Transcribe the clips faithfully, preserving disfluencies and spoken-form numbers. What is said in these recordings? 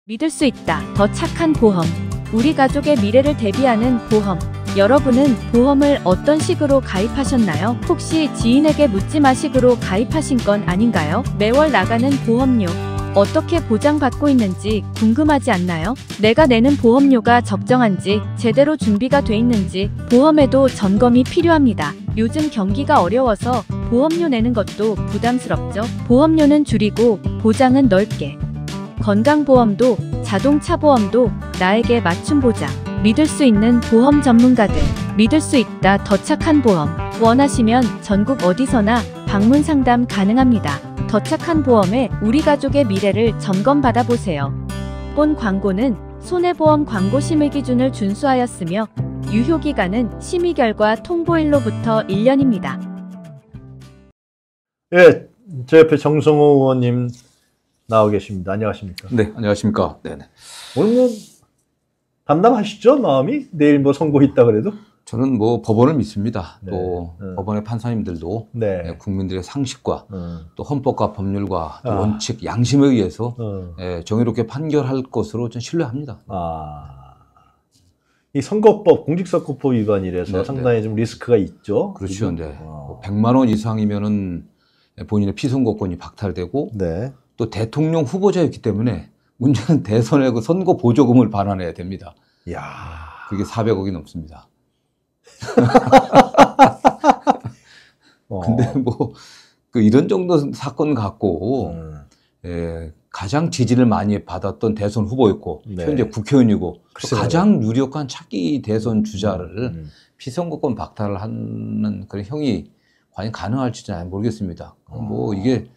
믿을 수 있다. 더 착한 보험. 우리 가족의 미래를 대비하는 보험. 여러분은 보험을 어떤 식으로 가입하셨나요? 혹시 지인에게 묻지 마식으로 가입하신 건 아닌가요? 매월 나가는 보험료 어떻게 보장받고 있는지 궁금하지 않나요? 내가 내는 보험료가 적정한지, 제대로 준비가 돼 있는지 보험에도 점검이 필요합니다. 요즘 경기가 어려워서 보험료 내는 것도 부담스럽죠? 보험료는 줄이고 보장은 넓게. 건강보험도 자동차 보험도 나에게 맞춤 보장. 믿을 수 있는 보험 전문가들. 믿을 수 있다. 더 착한 보험. 원하시면 전국 어디서나 방문 상담 가능합니다. 더 착한 보험에 우리 가족의 미래를 점검받아 보세요. 본 광고는 손해보험 광고 심의 기준을 준수하였으며 유효기간은 심의 결과 통보일로부터 일 년입니다. 예, 제 옆에 정성호 의원님 나와 계십니다. 안녕하십니까? 네, 안녕하십니까? 네네. 오늘 뭐 담담하시죠? 마음이? 내일 뭐 선고 있다 그래도? 저는 뭐 법원을 믿습니다. 네, 또 네. 법원의 판사님들도 네. 국민들의 상식과 어. 또 헌법과 법률과 또 아. 원칙, 양심에 의해서 어. 예, 정의롭게 판결할 것으로 전 신뢰합니다. 아, 이 선거법, 공직선거법 위반이라서 네, 상당히 네. 좀 리스크가 있죠. 그렇죠. 그죠? 네. 어. 백만 원 이상이면은 본인의 피선거권이 박탈되고 네. 또 대통령 후보자였기 때문에 문제는 대선의 그 선거 보조금을 반환해야 됩니다. 야, 그게 사백억이 넘습니다. 어. 근데 뭐 그 이런 정도 사건 갖고 음. 예, 가장 지지를 많이 받았던 대선 후보였고 네. 현재 국회의원이고 또 글쎄요. 가장 유력한 차기 대선 주자를 음. 피선거권 박탈을 하는 그런 형이 과연 가능할지 잘 모르겠습니다. 어. 뭐 이게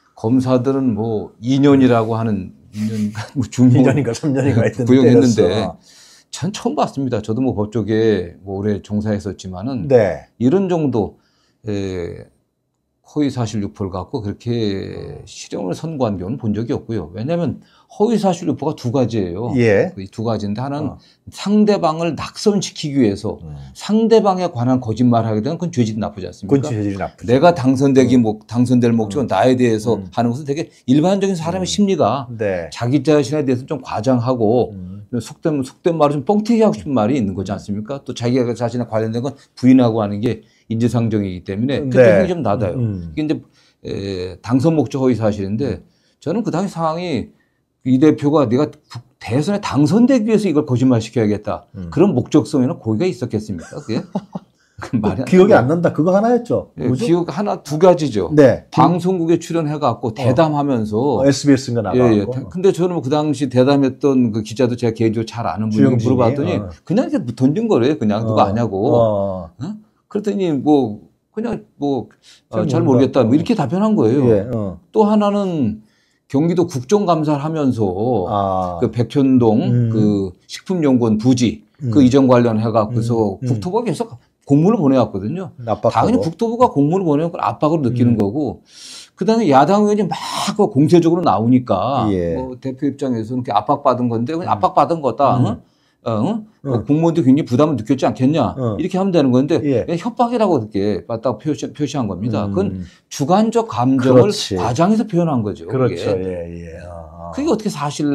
검사들은 뭐 이 년이라고 하는 이 년 뭐 중공 이 년인가 삼 년인가 하여튼 구형했는데 때렸어. 전 처음 봤습니다. 저도 뭐 법조계 뭐 오래 종사했었지만은 네. 이런 정도 에, 허위사실 유포를 갖고 그렇게 실형을 선고한 경우는 본 적이 없고요. 왜냐하면 허위사실 유포가 두 가지예요. 예. 이 두 가지인데 하나는 어. 상대방을 낙선시키기 위해서 음. 상대방에 관한 거짓말을 하게 되면 그건 죄질이 나쁘지 않습니까? 그건 죄질이 나쁘죠. 내가 당선되기 음. 목, 당선될 목적은 음. 나에 대해서 음. 하는 것은 되게 일반적인 사람의 음. 심리가 네. 자기 자신에 대해서 좀 과장하고 음. 속된, 속된 말을 좀 뻥튀기 하고 싶은 말이 있는 거지 않습니까? 또 자기가 자신에 관련된 건 부인하고 하는 게 인지상정이기 때문에 그게 네. 힘이 좀 낮아요. 음. 이게 이제 에, 당선 목적 허위 사실인데 저는 그 당시 상황이 이 대표가 내가 대선에 당선되기 위해서 이걸 거짓말 시켜야겠다. 음. 그런 목적성에는 고의가 있었겠습니까? 그게? 그 말이 안 기억이 돼요. 안 난다. 그거 하나였죠. 예, 뭐죠? 기억 하나 두 가지죠. 네. 방송국에 출연해갖고 대담하면서 어, 에스비에스인가 나가고. 예, 예. 근데 저는 그 당시 대담했던 그 기자도 제가 개인적으로 잘 아는 분이 주영진이? 물어봤더니 어. 그냥 이렇게 던진 거래요. 그냥 누가 어. 아냐고. 어. 어? 그랬더니 뭐 그냥 뭐 어, 잘 모른다. 모르겠다 뭐 이렇게 답변한 거예요. 예. 어. 또 하나는 경기도 국정감사를 하면서 아. 그 백현동 음. 그 식품연구원 부지 음. 그 이전 관련해갖고서 음. 음. 국토부가 계속 공문을 보내왔거든요. 압박하고. 당연히 국토부가 공문을 보내면 그걸 압박으로 느끼는 음. 거고, 그 다음에 야당 의원이 막 공세적으로 나오니까, 예. 뭐 대표 입장에서는 그렇게 압박받은 건데, 그냥 음. 압박받은 거다. 음. 어? 어? 어? 어. 공무원도 굉장히 부담을 느꼈지 않겠냐. 어. 이렇게 하면 되는 건데, 예. 그냥 협박이라고 이렇게 맞다고 표시, 표시한 겁니다. 음. 그건 주관적 감정을 그렇지. 과장해서 표현한 거죠. 그렇죠. 그게. 예, 예. 어. 그게 어떻게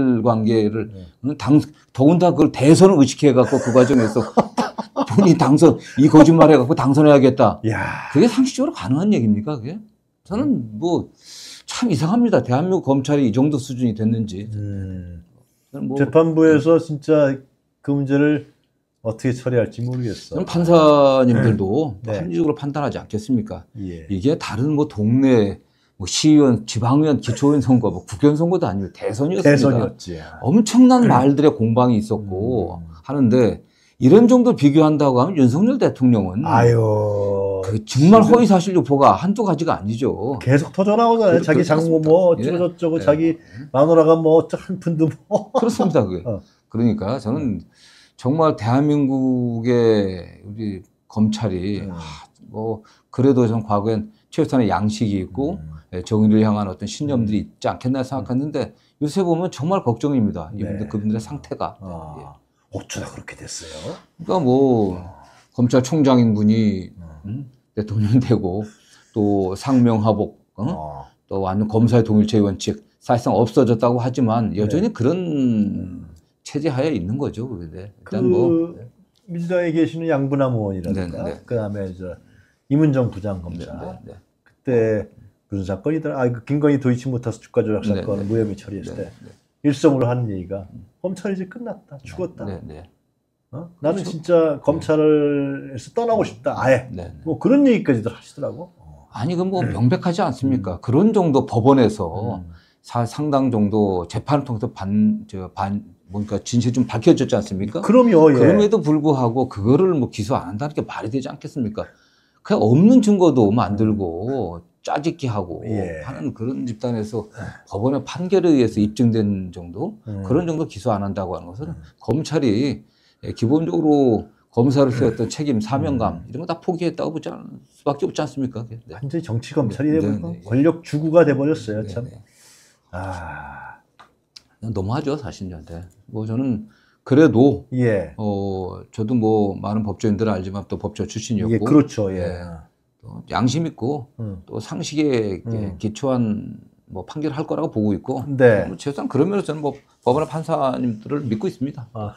사실관계를 예. 당 더군다나 그걸 대선을 의식해갖고 그 과정에서 본인이 당선 이 거짓말 해갖고 당선해야겠다. 야. 그게 상식적으로 가능한 얘기입니까? 그게? 저는 뭐 참 이상합니다. 대한민국 검찰이 이 정도 수준이 됐는지. 음. 저는 뭐 재판부에서 진짜 그 문제를 어떻게 처리할지 모르겠어. 저는 판사님들도 네. 합리적으로 판단하지 않겠습니까? 예. 이게 다른 뭐 동네 뭐 시의원, 지방의원, 기초의원 선거, 뭐 국회의원 선거도 아니고 대선이었습니다. 대선이었지. 엄청난 말들의 공방이 있었고 음. 하는데 이런 정도 비교한다고 하면 윤석열 대통령은 아유. 그 정말 허위 사실 유포가 한두 가지가 아니죠. 계속 터져 나오잖아요. 그렇- 자기 장모 그렇습니다. 뭐 예. 어쩌고저쩌고 예. 자기 마누라가 뭐 한 푼도 뭐. 그렇습니다. 그게. 어. 그러니까 저는 정말 대한민국의 우리 검찰이 음. 아, 뭐 그래도 좀 과거엔 최소한의 양식이 있고 음. 예, 정의를 향한 어떤 신념들이 있지 않겠나 생각했는데 요새 보면 정말 걱정입니다. 이분들 네. 그분들의 상태가. 아. 예. 어쩌다 그렇게 됐어요? 그러니까 뭐 검찰총장인 분이 어. 음, 대통령 되고 또 상명하복 어? 어. 또 완전 검사의 동일체 원칙 사실상 없어졌다고 하지만 여전히 네. 그런 음. 체제 하에 있는 거죠. 근데 그 일단 뭐 민주당에 계시는 양분남 의원이라든가 네, 네. 그다음에 저 이문정 부장검사 네, 네, 네. 그때 무슨 사건이더라? 아, 그 김건희 도이치모터스 주가 조작 네, 사건 네. 무혐의 처리했을 네, 때 네. 일성으로 하는 얘기가 검찰 이제 끝났다, 죽었다. 네, 네. 어? 나는 그렇죠. 진짜 검찰에서 떠나고 싶다, 아예. 네, 네. 뭐 그런 얘기까지도 하시더라고. 아니 그 뭐 명백하지 않습니까? 그런 정도 법원에서 음. 사, 상당 정도 재판을 통해서 반, 저, 반, 뭔가 진실이 좀 밝혀졌지 않습니까? 그럼요, 예. 그럼에도 불구하고 그거를 뭐 기소 안 한다는 게 말이 되지 않겠습니까? 그냥 없는 증거도 만들고 짜집기 하고 예. 하는 그런 집단에서 법원의 판결에 의해서 입증된 정도 음. 그런 정도 기소 안 한다고 하는 것은 검찰이 기본적으로 검사로서의 어떤 책임, 사명감 이런 거 다 포기했다고 보지 않을 수밖에 없지 않습니까? 네. 완전히 정치 검찰이 네, 돼버리고 네, 네. 권력 주구가 돼버렸어요, 네, 참. 네. 아, 너무하죠, 사실은. 네. 뭐 저는 그래도 예. 어 저도 뭐 많은 법조인들은 알지만 또 법조 출신이었고 예, 그렇죠, 예. 네. 또 양심 있고 음. 또 상식에 음. 기초한 뭐 판결을 할 거라고 보고 있고 네. 뭐 최소한 그런 면에서 저는 뭐 법원의 판사님들을 믿고 있습니다. 아.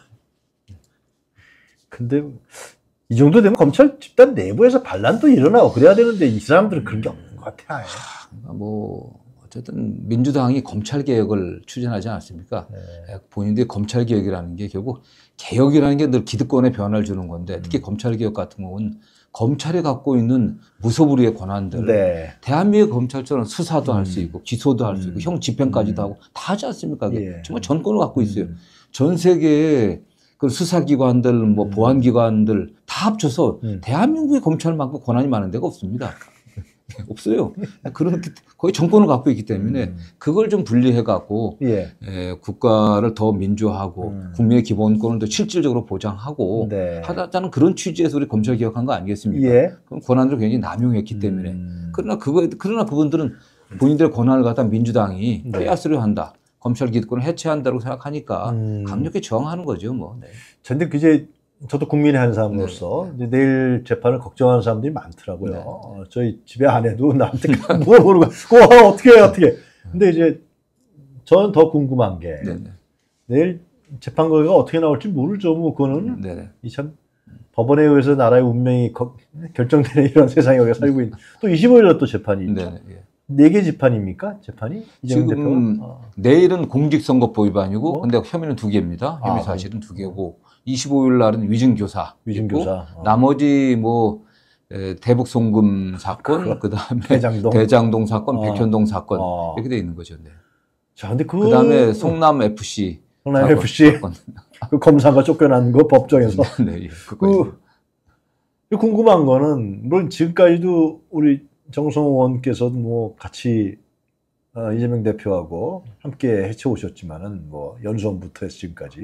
근데 이 정도 되면 검찰 집단 내부에서 반란도 일어나고 그래야 되는데 이 사람들은 그런 게 없는 것 같아. 아예. 그러니까 뭐 어쨌든 민주당이 검찰 개혁을 추진하지 않았습니까? 네. 본인들이 검찰 개혁이라는 게 결국 개혁이라는 게 늘 기득권에 변화를 주는 건데 특히 음. 검찰 개혁 같은 경우는 검찰이 갖고 있는 무소불위의 권한들, 네. 대한민국 검찰처럼 수사도 할 수 음. 있고 기소도 할 수 있고 음. 형 집행까지도 음. 하고 다 하지 않습니까? 그게 예. 정말 전권을 갖고 있어요. 음. 전 세계의 그 수사기관들, 뭐 음. 보안기관들 다 합쳐서 음. 대한민국의 검찰만큼 권한이 많은 데가 없습니다. 없어요. 그런 거의 정권을 갖고 있기 때문에 음. 그걸 좀 분리해 갖고 예. 에, 국가를 더 민주화하고 음. 국민의 기본권을 더 실질적으로 보장하고 네. 하자는 그런 취지에서 우리 검찰 개혁한 거 아니겠습니까? 예. 그럼 권한을 굉장히 남용했기 때문에 음. 그러나 그거 그러나 그분들은 본인들의 권한을 갖다 민주당이 네. 빼앗으려 한다. 검찰 기득권을 해체한다고 생각하니까 음. 강력히 저항하는 거죠, 뭐. 네. 근데 그제 저도 국민의 한 사람으로서 이제 내일 재판을 걱정하는 사람들이 많더라고요. 네. 어, 저희 집에 아내도 나한테 물어보는 거야. 와, 어떻게 해, 어떻게 해. 근데 이제 저는 더 궁금한 게 네, 네. 내일 재판 결과가 어떻게 나올지 모르죠. 뭐 그거는 네, 네. 이 참 법원에 의해서 나라의 운명이 거- 결정되는 이런 세상에 우리가 살고 있는 또 이십오일에 또 재판이 있죠. 네, 네. 예. 네 개 재판입니까? 재판이? 이재명 지금 대표가? 어. 내일은 공직선거법 위반이고, 어? 근데 혐의는 두 개입니다. 혐의 아, 사실은 두 개고, 이십오일 날은 위증교사. 위증교사. 있고, 어. 나머지 뭐, 에, 대북송금 사건, 그 다음에 대장동. 대장동 사건, 어. 백현동 사건, 어. 이렇게 돼 있는 거죠. 네. 자, 근데 그, 그 다음에 송남에프씨. 성남에프씨 그 검사가 쫓겨난 거 법정에서. 네, 예, 그, 그거. 그 궁금한 거는, 물론 지금까지도 우리 정성호 의원께서도 뭐 같이 어, 이재명 대표하고 함께 해쳐오셨지만은 뭐 연수원부터 해서 지금까지.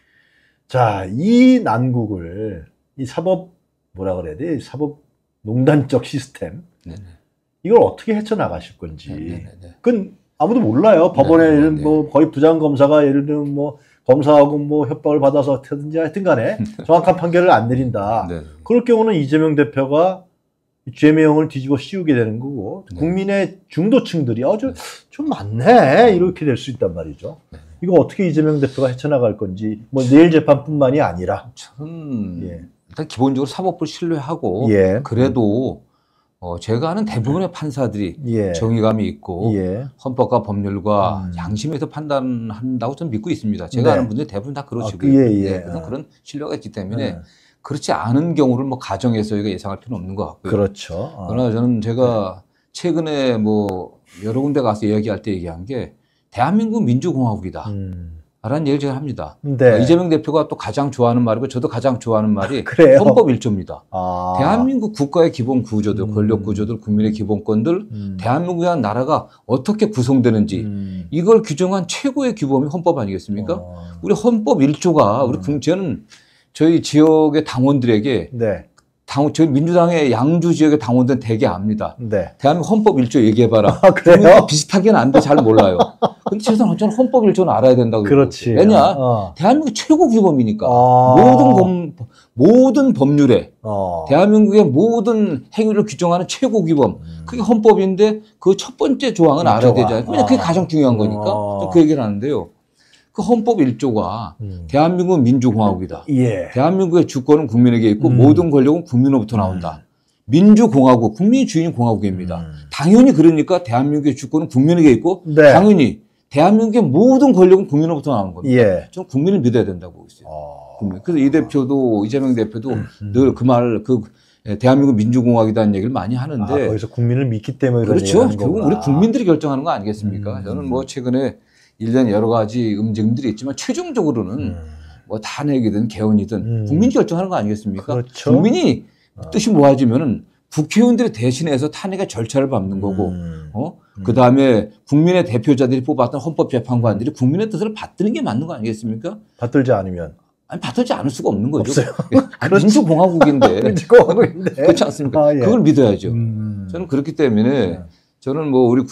자, 이 난국을, 이 사법, 뭐라 그래야 돼? 사법 농단적 시스템. 네, 네. 이걸 어떻게 헤쳐나가실 건지. 네, 네, 네. 그건 아무도 몰라요. 법원에 네, 네, 네, 뭐 거의 부장검사가 예를 들면 뭐 검사하고 뭐 협박을 받아서 어떻게든지 하여튼 간에 정확한 판결을 안 내린다. 네. 그럴 경우는 이재명 대표가 죄명을 뒤집어 씌우게 되는 거고 네. 국민의 중도층들이 아주 좀 많네 이렇게 될 수 있단 말이죠. 네. 이거 어떻게 이재명 대표가 헤쳐나갈 건지 뭐 내일 재판뿐만이 아니라 저는 예. 일단 기본적으로 사법부를 신뢰하고 예. 그래도 어, 제가 아는 대부분의 판사들이 예. 정의감이 있고 예. 헌법과 법률과 음. 양심에서 판단한다고 저는 믿고 있습니다. 제가 네. 아는 분들이 대부분 다 그러시고요. 아, 예, 예. 네, 그래서 그런 신뢰가 있기 때문에 예. 그렇지 않은 경우를 뭐 가정에서 저희가 예상할 필요는 없는 것 같고요. 그렇죠. 어. 그러나 저는 제가 최근에 뭐 여러 군데 가서 이야기할 때 얘기한 게 대한민국 민주공화국이다. 음. 라는 얘기를 제가 합니다. 네. 이재명 대표가 또 가장 좋아하는 말이고 저도 가장 좋아하는 말이 그래요? 헌법 일조입니다. 아. 대한민국 국가의 기본 구조들, 음. 권력 구조들, 국민의 기본권들, 음. 대한민국이라는 나라가 어떻게 구성되는지 음. 이걸 규정한 최고의 규범이 헌법 아니겠습니까? 어. 우리 헌법 일조가 우리 음. 국- 저는 저희 지역의 당원들에게 네. 당, 저희 민주당의 양주 지역의 당원들은 되게 압니다. 네. 대한민국 헌법 일조 얘기해봐라. 아, 그래요? 비슷하게는 안 돼, 잘 몰라요. 근데 최소한 저는 헌법 일조는 알아야 된다고. 그렇지. 왜냐? 어. 대한민국 최고 규범이니까. 아. 모든 법, 모든 법률에 어. 대한민국의 모든 행위를 규정하는 최고 규범. 음. 그게 헌법인데 그 첫 번째 조항은 알아야 일조가. 되잖아요. 왜냐? 그게 아. 가장 중요한 거니까. 어. 그 얘기를 하는데요. 그 헌법 일조가 음. 대한민국은 민주공화국이다. 예. 대한민국의 주권은 국민에게 있고 음. 모든 권력은 국민으로부터 나온다. 민주공화국, 국민이 주인이 공화국입니다. 음. 당연히 그러니까 대한민국의 주권은 국민에게 있고 네. 당연히 대한민국의 모든 권력은 국민으로부터 나오는 겁니다. 예. 저는 국민을 믿어야 된다고 보고 있어요. 어. 국민. 그래서 이 대표도 이재명 대표도 음. 늘 그 말을 그 대한민국 민주공화국이라는 얘기를 많이 하는데 아, 거기서 국민을 믿기 때문에 그런 그렇죠. 얘기를 하는 결국 거구나. 우리 국민들이 결정하는 거 아니겠습니까? 음. 저는 뭐 최근에 일련 여러 가지 움직임들이 있지만 최종적으로는 음. 뭐 탄핵이든 개헌이든 음. 국민이 결정하는 거 아니겠습니까? 그렇죠. 국민이 어. 뜻이 모아지면은 국회의원들이 대신해서 탄핵의 절차를 밟는 거고, 음. 어? 음. 그 다음에 국민의 대표자들이 뽑았던 헌법재판관들이 국민의 뜻을 받드는 게 맞는 거 아니겠습니까? 받들지 않으면 아니, 받들지 않을 수가 없는 거죠. 없어요. 아니, 민주공화국인데. 민주공화국인데. 그렇지 않습니까? 아, 예. 그걸 믿어야죠. 음. 저는 그렇기 때문에 네. 저는 뭐 우리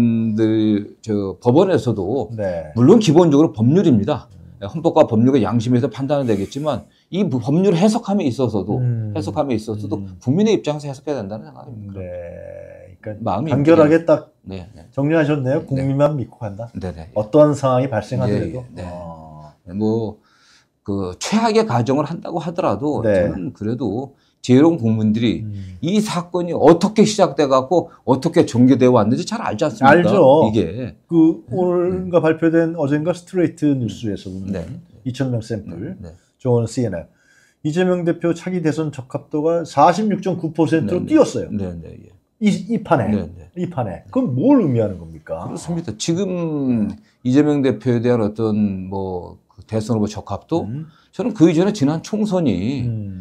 국민들, 저 법원에서도 네. 물론 기본적으로 법률입니다. 헌법과 법률과 양심에서 판단은 되겠지만 이 법률 해석함에 있어서도 음. 해석함에 있어서도 음. 국민의 입장에서 해석해야 된다는 생각입니다. 네. 그러니까 마음이 간결하게 딱 네, 네, 정리하셨네요. 국민만 믿고 간다. 네, 네. 어떠한 상황이 발생하더라도. 예, 예, 네. 어. 뭐 그 최악의 가정을 한다고 하더라도 네. 저는 그래도 지혜로운 국민들이 음. 이 사건이 어떻게 시작돼 갖고 어떻게 전개되어 왔는지 잘 알지 않습니까? 알죠. 이게 그 오늘가 발표된 어젠가 스트레이트 뉴스에서도 네. 이천 명 샘플 네. 조언 씨엔엔 이재명 대표 차기 대선 적합도가 사십육 점 구 퍼센트로 네, 네. 뛰었어요. 네, 네, 예. 이, 이 판에. 네, 네. 이 판에. 그건 뭘 의미하는 겁니까? 그렇습니다. 지금 이재명 대표에 대한 어떤 뭐그 대선 후보 적합도 음. 저는 그 이전에 지난 총선이 음.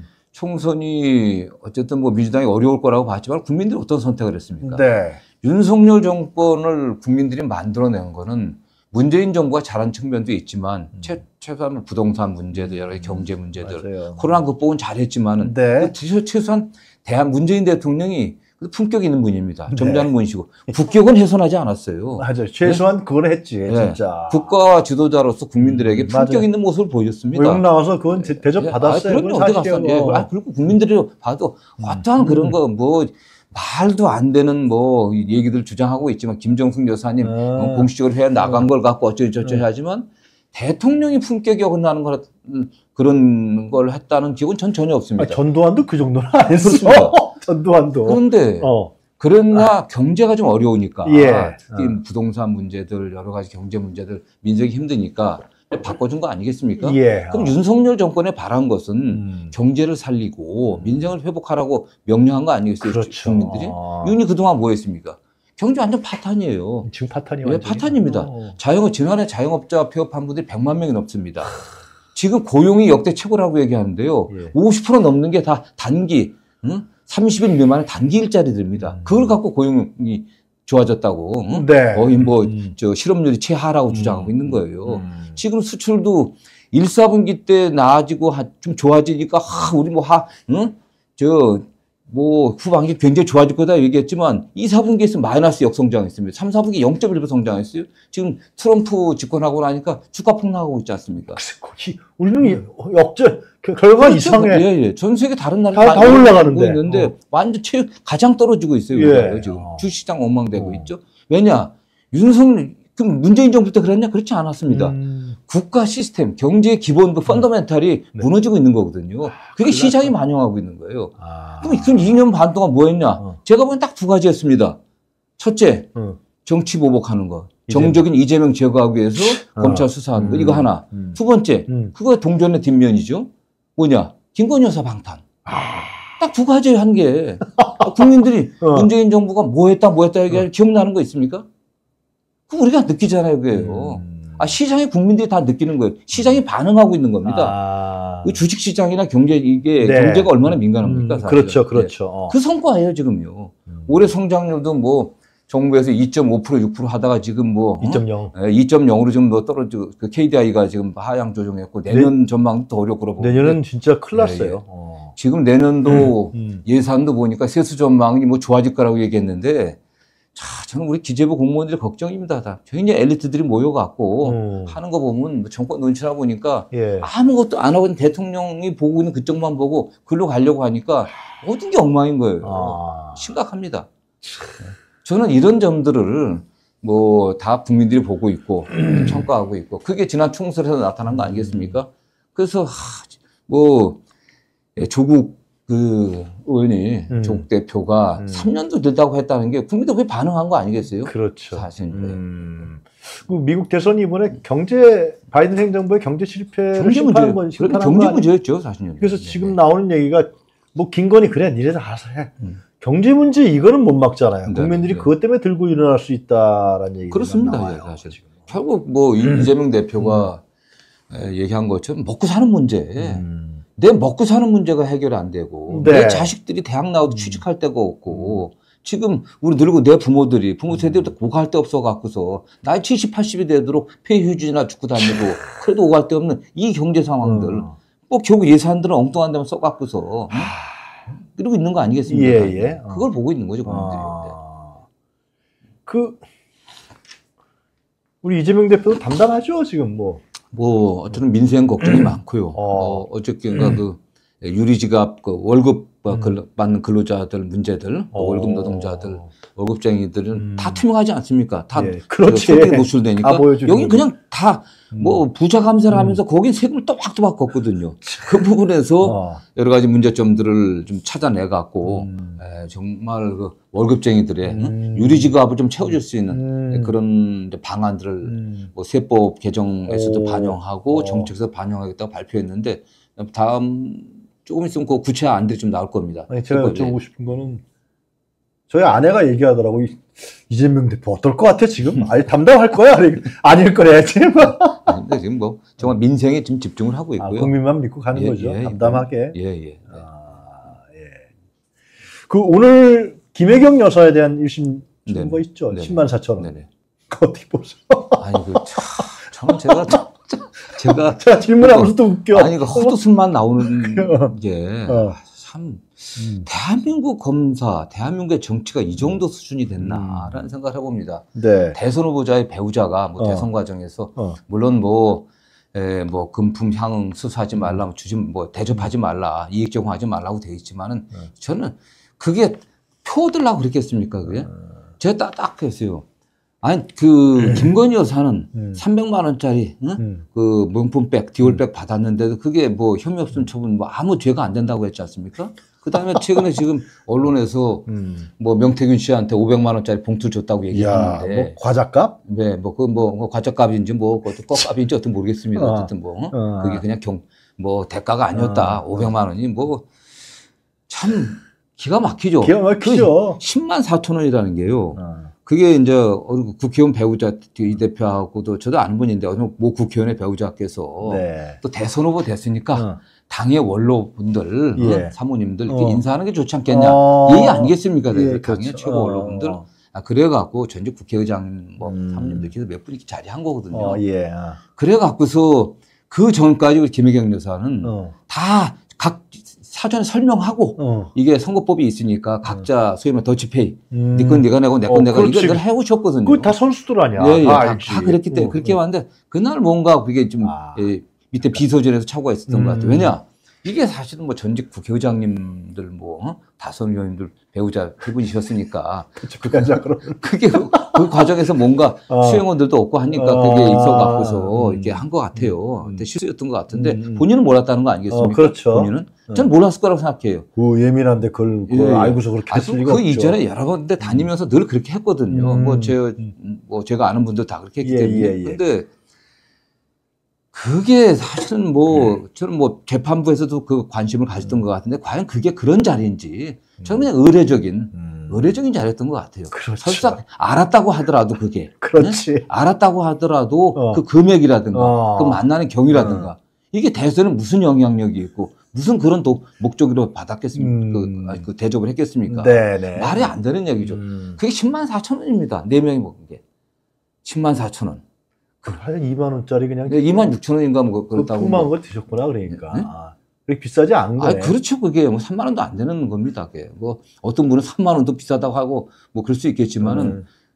총선이 어쨌든 뭐 민주당이 어려울 거라고 봤지만 국민들이 어떤 선택을 했습니까? 네. 윤석열 정권을 국민들이 만들어낸 거는 문재인 정부가 잘한 측면도 있지만 음. 최, 최소한 부동산 문제들 여러 가지 경제 문제들 맞아요. 코로나 극복은 잘했지만은 네. 그 최소한 대한 문재인 대통령이 품격 있는 분입니다. 네. 점잖은 분이시고 국격은 훼손하지 않았어요. 맞아요. 최소한 그건 했지, 네. 진짜. 국가 지도자로서 국민들에게 음, 품격 맞아요. 있는 모습을 보여줬습니다. 외국 나와서 그건 대- 대접 예, 받았어요. 아, 그럼요. 그건 어디 갔어? 사실이에요. 예. 아, 그리고 국민들이 봐도 어떠한 음. 그런 거 뭐 말도 안 되는 뭐 얘기들 주장하고 있지만 김정숙 여사님 아. 공식적으로 해 나간 걸 갖고 어쩌고저쩌고 음. 하지만 대통령이 품격이 어긋나는 걸 음, 그런 걸 했다는 기억은 전 전혀 없습니다. 아, 전두환도 그 정도는 안 했어. 그렇습니다. 전두환도. 그런데 어. 그러나 경제가 좀 어려우니까 예. 특히 부동산 문제들 여러 가지 경제 문제들 민생이 힘드니까 바꿔준 거 아니겠습니까? 예. 그럼 어. 윤석열 정권에 바란 것은 음. 경제를 살리고 민생을 회복하라고 명령한 거 아니겠어요? 그렇죠. 국민들이? 아. 윤이 그동안 뭐 했습니까? 경제 완전 파탄이에요. 지금 파탄이 예, 완전히. 파탄입니다. 어. 자영업, 지난해 자영업자 폐업한 분들이 백만 명이 넘습니다. 지금 고용이 역대 최고라고 얘기하는데요. 예. 오십 퍼센트 넘는 게 다 단기, 응? 삼십 일 미만의 단기 일자리들입니다. 음. 그걸 갖고 고용이 좋아졌다고. 응? 네. 거의 뭐, 음. 저 실업률이 최하라고 음. 주장하고 있는 거예요. 음. 지금 수출도 일, 사분기 때 나아지고 하- 좀 좋아지니까, 하, 우리 뭐, 하, 응? 저, 뭐, 후반기 굉장히 좋아질 거다 얘기했지만, 이, 사분기에서 마이너스 역성장했습니다. 삼, 사분기 영 점 일 퍼센트 성장했어요. 지금 트럼프 집권하고 나니까 주가 폭락하고 있지 않습니까? 거기 우리는 역전 그 결과 그렇죠. 이상해. 예, 예. 전 세계 다른 나라 다- 다 올라가는데. 있는데 어. 완전 최 가장 떨어지고 있어요. 예. 우리나라가 지금 어. 주시장 엉망되고 어. 있죠. 왜냐? 윤석열 그럼 문재인 정부 때 그랬냐? 그렇지 않았습니다. 음. 국가 시스템, 경제의 기본도 펀더멘탈이 네. 무너지고 있는 거거든요. 그게 큰일 시장이 났다. 반영하고 있는 거예요. 아. 그럼 그 이 년 반 동안 뭐 했냐? 어. 제가 보기엔 딱 두 가지였습니다. 첫째, 어. 정치 보복하는 거. 이재명. 정적인 이재명 제거하기 위해서 어. 검찰 수사하는 거. 음. 이거 하나. 음. 두 번째, 음. 그거 동전의 뒷면이죠. 뭐냐? 김건희 여사 방탄. 아. 딱 두 가지 한 게. 국민들이 어. 문재인 정부가 뭐 했다, 뭐 했다 얘기하면 기억나는 거 있습니까? 그 우리가 느끼잖아요, 그게요. 음. 아, 시장이 국민들이 다 느끼는 거예요. 시장이 반응하고 있는 겁니다. 아. 그 주식 시장이나 경제, 이게 네. 경제가 얼마나 민감합니까? 음, 사실은. 그렇죠, 그렇죠. 어. 네. 그 성과예요, 지금요. 음. 올해 성장률도 뭐 정부에서 이 점 오 퍼센트, 육 퍼센트 하다가 지금 뭐 이 점 영. 이 점 영으로 좀 더 떨어지고 그 케이디아이가 지금 하향 조정했고 내년 전망도 더 어렵고 그러고 내년은 진짜 큰일 예, 났어요. 예. 어. 지금 내년도 음. 예산도 보니까 세수 전망이 뭐 좋아질 거라고 얘기했는데 자, 저는 우리 기재부 공무원들이 걱정입니다. 다 굉장히 엘리트들이 모여갖고 음. 하는 거 보면 뭐 정권 눈치나 보니까 예. 아무것도 안 하고 대통령이 보고 있는 그쪽만 보고 글로 가려고 하니까 모든 게 엉망인 거예요. 아. 심각합니다. 저는 이런 점들을 뭐 다 국민들이 보고 있고 평가하고 있고 그게 지난 총선에서 나타난 거 아니겠습니까? 그래서 하, 뭐 조국 그 의원이 음. 조국 대표가 음. 삼 년도 됐다고 했다는 게 국민들 왜 반응한 거 아니겠어요? 그렇죠. 사실 음. 그 미국 대선 이번에 경제 바이든 행정부의 경제 실패를 경제 심판한 문제, 건 그렇게 심판한 경제 거 아니에요? 문제였죠, 사실은. 그래서 네. 지금 나오는 얘기가 뭐 김건희 그래 니네들 알아서 해. 음. 경제 문제 이거는 못 막잖아요. 네, 국민들이 네. 그것 때문에 들고 일어날 수 있다라는 얘기가 그렇습니다, 나와요. 예, 사실. 지금. 결국 뭐 음. 이재명 대표가 에, 얘기한 것처럼 먹고 사는 문제. 음. 내 먹고 사는 문제가 해결 안 되고 네. 내 자식들이 대학 나와도 취직할 데가 없고 지금 우리 늙고 내 부모들이 부모 세대도 오갈 데 없어 갖고서 나이 칠십, 팔십이 되도록 폐휴지나 죽고 다니고 그래도 오갈 데 없는 이 경제 상황들 음. 뭐 결국 예산들은 엉뚱한 데만 써 갖고서 이러고 있는 거 아니겠습니까? 예, 예. 어. 그걸 보고 있는 거죠, 국민들이. 아. 그 우리 이재명 대표도 담당하죠 지금 뭐. 뭐 어쨌든 민생 걱정이 많고요. 어. 어, 어저께인가 그 유리지갑 그 월급 음. 근로, 받는 근로자들 문제들, 어. 월급 노동자들, 월급쟁이들은 음. 다 투명하지 않습니까? 다 예, 그렇지. 세금이 노출되니까 다 보여주는 여기 거지. 그냥 다 뭐 음. 부자 감사를 음. 하면서 거긴 세금을 또박또박 걷거든요. 그 부분에서 어. 여러 가지 문제점들을 좀 찾아내 갖고 음. 에, 정말 그 월급쟁이들의 음. 유리지갑을 좀 채워줄 수 있는 음. 그런 이제 방안들을 음. 뭐 세법 개정에서도 오. 반영하고 어. 정책에서 반영하겠다고 발표했는데 다음 조금 있으면 그 구체안들이 좀 나올 겁니다. 아니 제가 세법에. 여쭤보고 싶은 거는 저희 아내가 얘기하더라고 이- 이재명 대표 어떨 것 같아 지금? 아니 담당할 거야? 아닐 거래야지. 근데 지금 뭐 정말 민생에 지금 집중을 하고 아, 있고요. 국민만 믿고 가는 예, 거죠. 예, 담담하게. 예, 예. 예. 아, 예. 그 오늘 김혜경 여사에 대한 일 심 네네. 청구가 있죠. 네네. 십만 사천 원. 네네. 그거 어떻게 보세요? 아니 그 참, 참 제가 참- 제가 제가 질문하면서 또 웃겨. 아니 그 헛웃음만 나오는 게 어. 참 음. 대한민국 검사, 대한민국의 정치가 이 정도 수준이 됐나라는 생각을 해봅니다. 네. 대선 후보자의 배우자가 뭐 어. 대선 과정에서 어. 물론 뭐, 에, 뭐 금품 향응 수수하지 말라, 주지 뭐 대접하지 말라, 이익 제공하지 말라고 돼 있지만은 음. 저는 그게 표 얻으려고 그랬겠습니까 그게? 제가 딱, 딱 했어요. 아니 그 김건희 여사는 음. 삼백만 원짜리 응? 음. 그 명품백, 디올백 받았는데도 그게 뭐 혐의 없음 처분 뭐 아무 죄가 안 된다고 했지 않습니까? 그 다음에 최근에 지금 언론에서 음. 뭐 명태균 씨한테 오백만 원짜리 봉투 줬다고 야, 얘기하는데 뭐 과자값? 네, 뭐, 그, 뭐, 과자값인지 뭐, 그것도 껌값인지 어떤 모르겠습니다. 어. 어쨌든 뭐, 어? 어. 그게 그냥 경, 뭐, 대가가 아니었다. 어. 오백만 원이 뭐, 참, 기가 막히죠. 기가 막히죠. 그 십만 사천 원이라는 게요. 어. 그게 이제, 어느 국회의원 배우자, 이 대표하고도 저도 아는 분인데, 어느 모 국회의원의 배우자께서 네. 또 대선 후보 됐으니까 어. 당의 원로분들, 예. 어? 사모님들 이렇게 어. 인사하는 게 좋지 않겠냐. 어. 얘기 아니겠습니까? 예, 당의 그렇죠. 최고 어. 원로분들. 아, 그래갖고 전직 국회의장 뭐 음. 사모님들께서 몇 분이 자리한 거거든요. 어, 예. 아. 그래갖고서 그 전까지 우리 김혜경 여사는 어. 다 각 사전에 설명하고 어. 이게 선거법이 있으니까 각자 소위 말해 더치페이 음. 네 건 내가 내고 내 건 어, 내가 이거 그렇지. 늘 해오셨거든요. 그거 다 선수들 아니야. 예, 예, 다 다, 알지. 다 그랬기 때문에 어, 그렇게 어. 왔는데 그날 뭔가 그게 좀 아. 예, 밑에 비서진에서 착오가 있었던 음. 것 같아요. 왜냐? 이게 사실은 뭐 전직 국회의장님들 뭐 어? 다선 의원님들 배우자 두 분이셨으니까 그까지 그럼. 그게 그, 그 과정에서 뭔가 어. 수행원들도 없고 하니까 어. 그게 있어갖고서 음. 이렇게 한 것 같아요. 음. 근데 실수였던 것 같은데 음. 본인은 몰랐다는 거 아니겠습니까? 어, 그렇죠. 본인은 어. 전 몰랐을 거라고 생각해요. 그 예민한데 그걸, 그걸 예, 예. 알고서 그렇게 아, 했을 그, 리가 그 없죠. 이전에 여러 군데 다니면서 늘 그렇게 했거든요. 음. 뭐, 제, 뭐, 제가 아는 분들 다 그렇게 했기 예, 때문에. 예, 예. 근데 그게 사실은 뭐, 저는 뭐, 재판부에서도 그 관심을 가졌던 것 같은데, 과연 그게 그런 자리인지, 저는 그냥 의례적인, 음. 의례적인 자리였던 것 같아요. 그렇죠. 설사 알았다고 하더라도 그게. 그렇지. 네? 알았다고 하더라도 어. 그 금액이라든가, 어. 그 만나는 경위라든가, 이게 대선에 무슨 영향력이 있고, 무슨 그런 또 목적으로 받았겠습니까? 음. 그, 아니, 그 대접을 했겠습니까? 네네. 말이 안 되는 얘기죠. 음. 그게 십만 사천 원입니다. 네 명이 먹은 게. 십만 사천 원. 한 이만 원짜리 그냥. 이만 육천 원인가 뭐 그 그렇다고. 푸짐한 뭐. 걸 드셨구나, 그러니까. 네? 아, 그렇게 비싸지 않은 아, 거네. 그렇죠. 그게 뭐 삼만 원도 안 되는 겁니다. 그게. 뭐 어떤 분은 삼만 원도 비싸다고 하고 뭐 그럴 수 있겠지만은 음.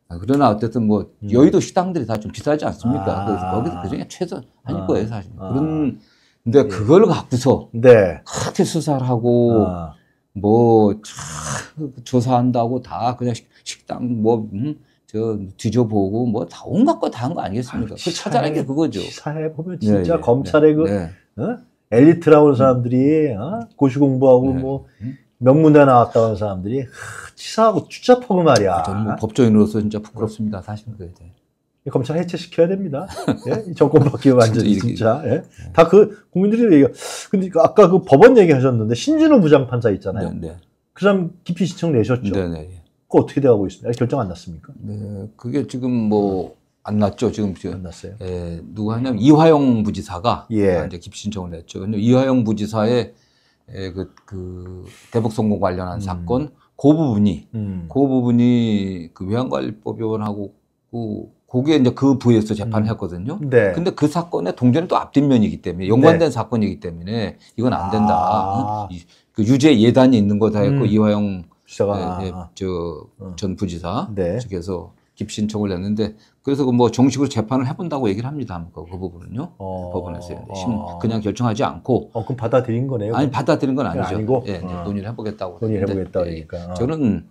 아, 그러나 어쨌든 뭐 음. 여의도 식당들이 다 좀 비싸지 않습니까? 아. 그래서 거기서 그중에 최선 아닐 아. 거예요 사실. 아. 그런 근데 예. 그걸 갖고서 네. 그렇게 수사를 하고 아. 뭐 참 조사한다고 다 그냥 식- 식당 뭐 음, 저 뒤져보고 뭐 다 온갖 거 다 한 거 아니겠습니까? 그 찾아낸 게 그거죠. 시사해 보면 진짜 네, 네, 검찰의 그 네. 어? 엘리트라고 하는 사람들이 어? 고시 공부하고 네. 뭐 음. 명문대 나왔다고 하는 사람들이 하, 치사하고 추잡하고 말이야. 저는 뭐 법조인으로서 진짜 부끄럽습니다. 사실 그래. 이 검찰 해체시켜야 됩니다. 예? 이 정권 바뀌면 완전히 진짜 진짜. 예? 다 그 국민들이 얘기가. 근데 그 아까 그 법원 얘기하셨는데 신진우 부장판사 있잖아요. 네, 네. 그 사람 기피 신청 내셨죠. 네, 네. 그거 어떻게 돼가고 있습니까? 결정 안 났습니까? 네, 그게 지금 뭐 안 났죠. 지금 안 지금 났어요. 에, 누가 하냐면 이화영 부지사가 예. 이제 기피 신청을 냈죠. 근데 이화영 부지사의 에, 그, 그 대북 성공 관련한 음. 사건 그 부분이 음. 그 부분이 그 외환관리법위원하고 그 그게 이제 그 부에서 재판을 음. 했거든요. 네. 근데 그 사건의 동전이 또 앞뒷면이기 때문에 연관된 사건이기 때문에 이건 안 된다. 아. 응? 이- 그 유죄 예단이 있는 거 다 했고 음. 이화영 시사가 예, 예, 아, 저전 부지사 네. 측에서 기피 신청을 냈는데 그래서 그 뭐 정식으로 재판을 해본다고 얘기를 합니다. 그, 그 부분은요. 어. 법원에서 심- 어. 그냥 결정하지 않고 어, 그럼 받아들인 거네요. 아니 받아들인 건 아니죠. 아니고? 예, 이제 어. 논의를 해보겠다고. 논의를 했는데, 해보겠다 예, 그러니까. 어. 저는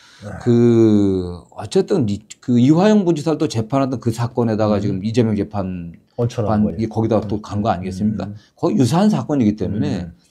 그 어쨌든 이- 그 이화영 부지사도 재판하던 그 사건에다가 음. 지금 이재명 재판 원천한 반, 거예요. 이게 거기다 또 간 거 아니겠습니까? 음. 거의 유사한 사건이기 때문에 음.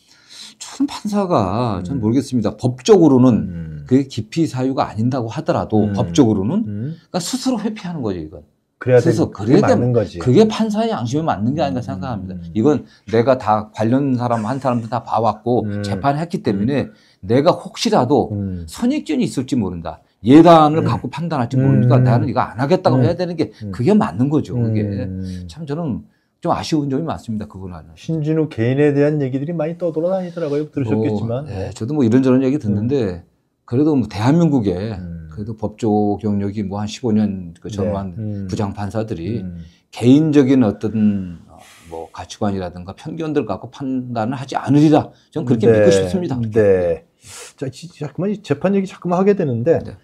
전 판사가 전 음. 모르겠습니다. 법적으로는 음. 그게 기피 사유가 아닌다고 하더라도 음. 법적으로는 음. 그러니까 스스로 회피하는 거죠 이건. 그래야 그래서 되고 그게 그래야 돼- 맞는 거지. 그게 판사의 양심에 맞는 게 아닌가 생각합니다. 음. 이건 내가 다 관련 사람 한 사람들 다 봐왔고 음. 재판했기 때문에 내가 혹시라도 음. 선입견이 있을지 모른다. 예단을 음. 갖고 판단할지 모르니까 음. 나는 이거 안 하겠다고 음. 해야 되는 게 음. 그게 맞는 거죠. 그게 음. 참 저는 좀 아쉬운 점이 많습니다. 그거는. 신진우 개인에 대한 얘기들이 많이 떠돌아다니더라고요. 들으셨겠지만. 뭐, 예, 저도 뭐 이런저런 얘기 듣는데 그래도 뭐 대한민국에 음. 그래도 법조 경력이 뭐 한 십오 년 그 전후한 네. 음. 부장 판사들이 음. 개인적인 어떤 어, 뭐 가치관이라든가 편견들 갖고 판단을 하지 않으리라. 저는 그렇게 네. 믿고 싶습니다. 네. 자, 지- 자꾸만 이 재판 얘기 자꾸만 하게 되는데 네.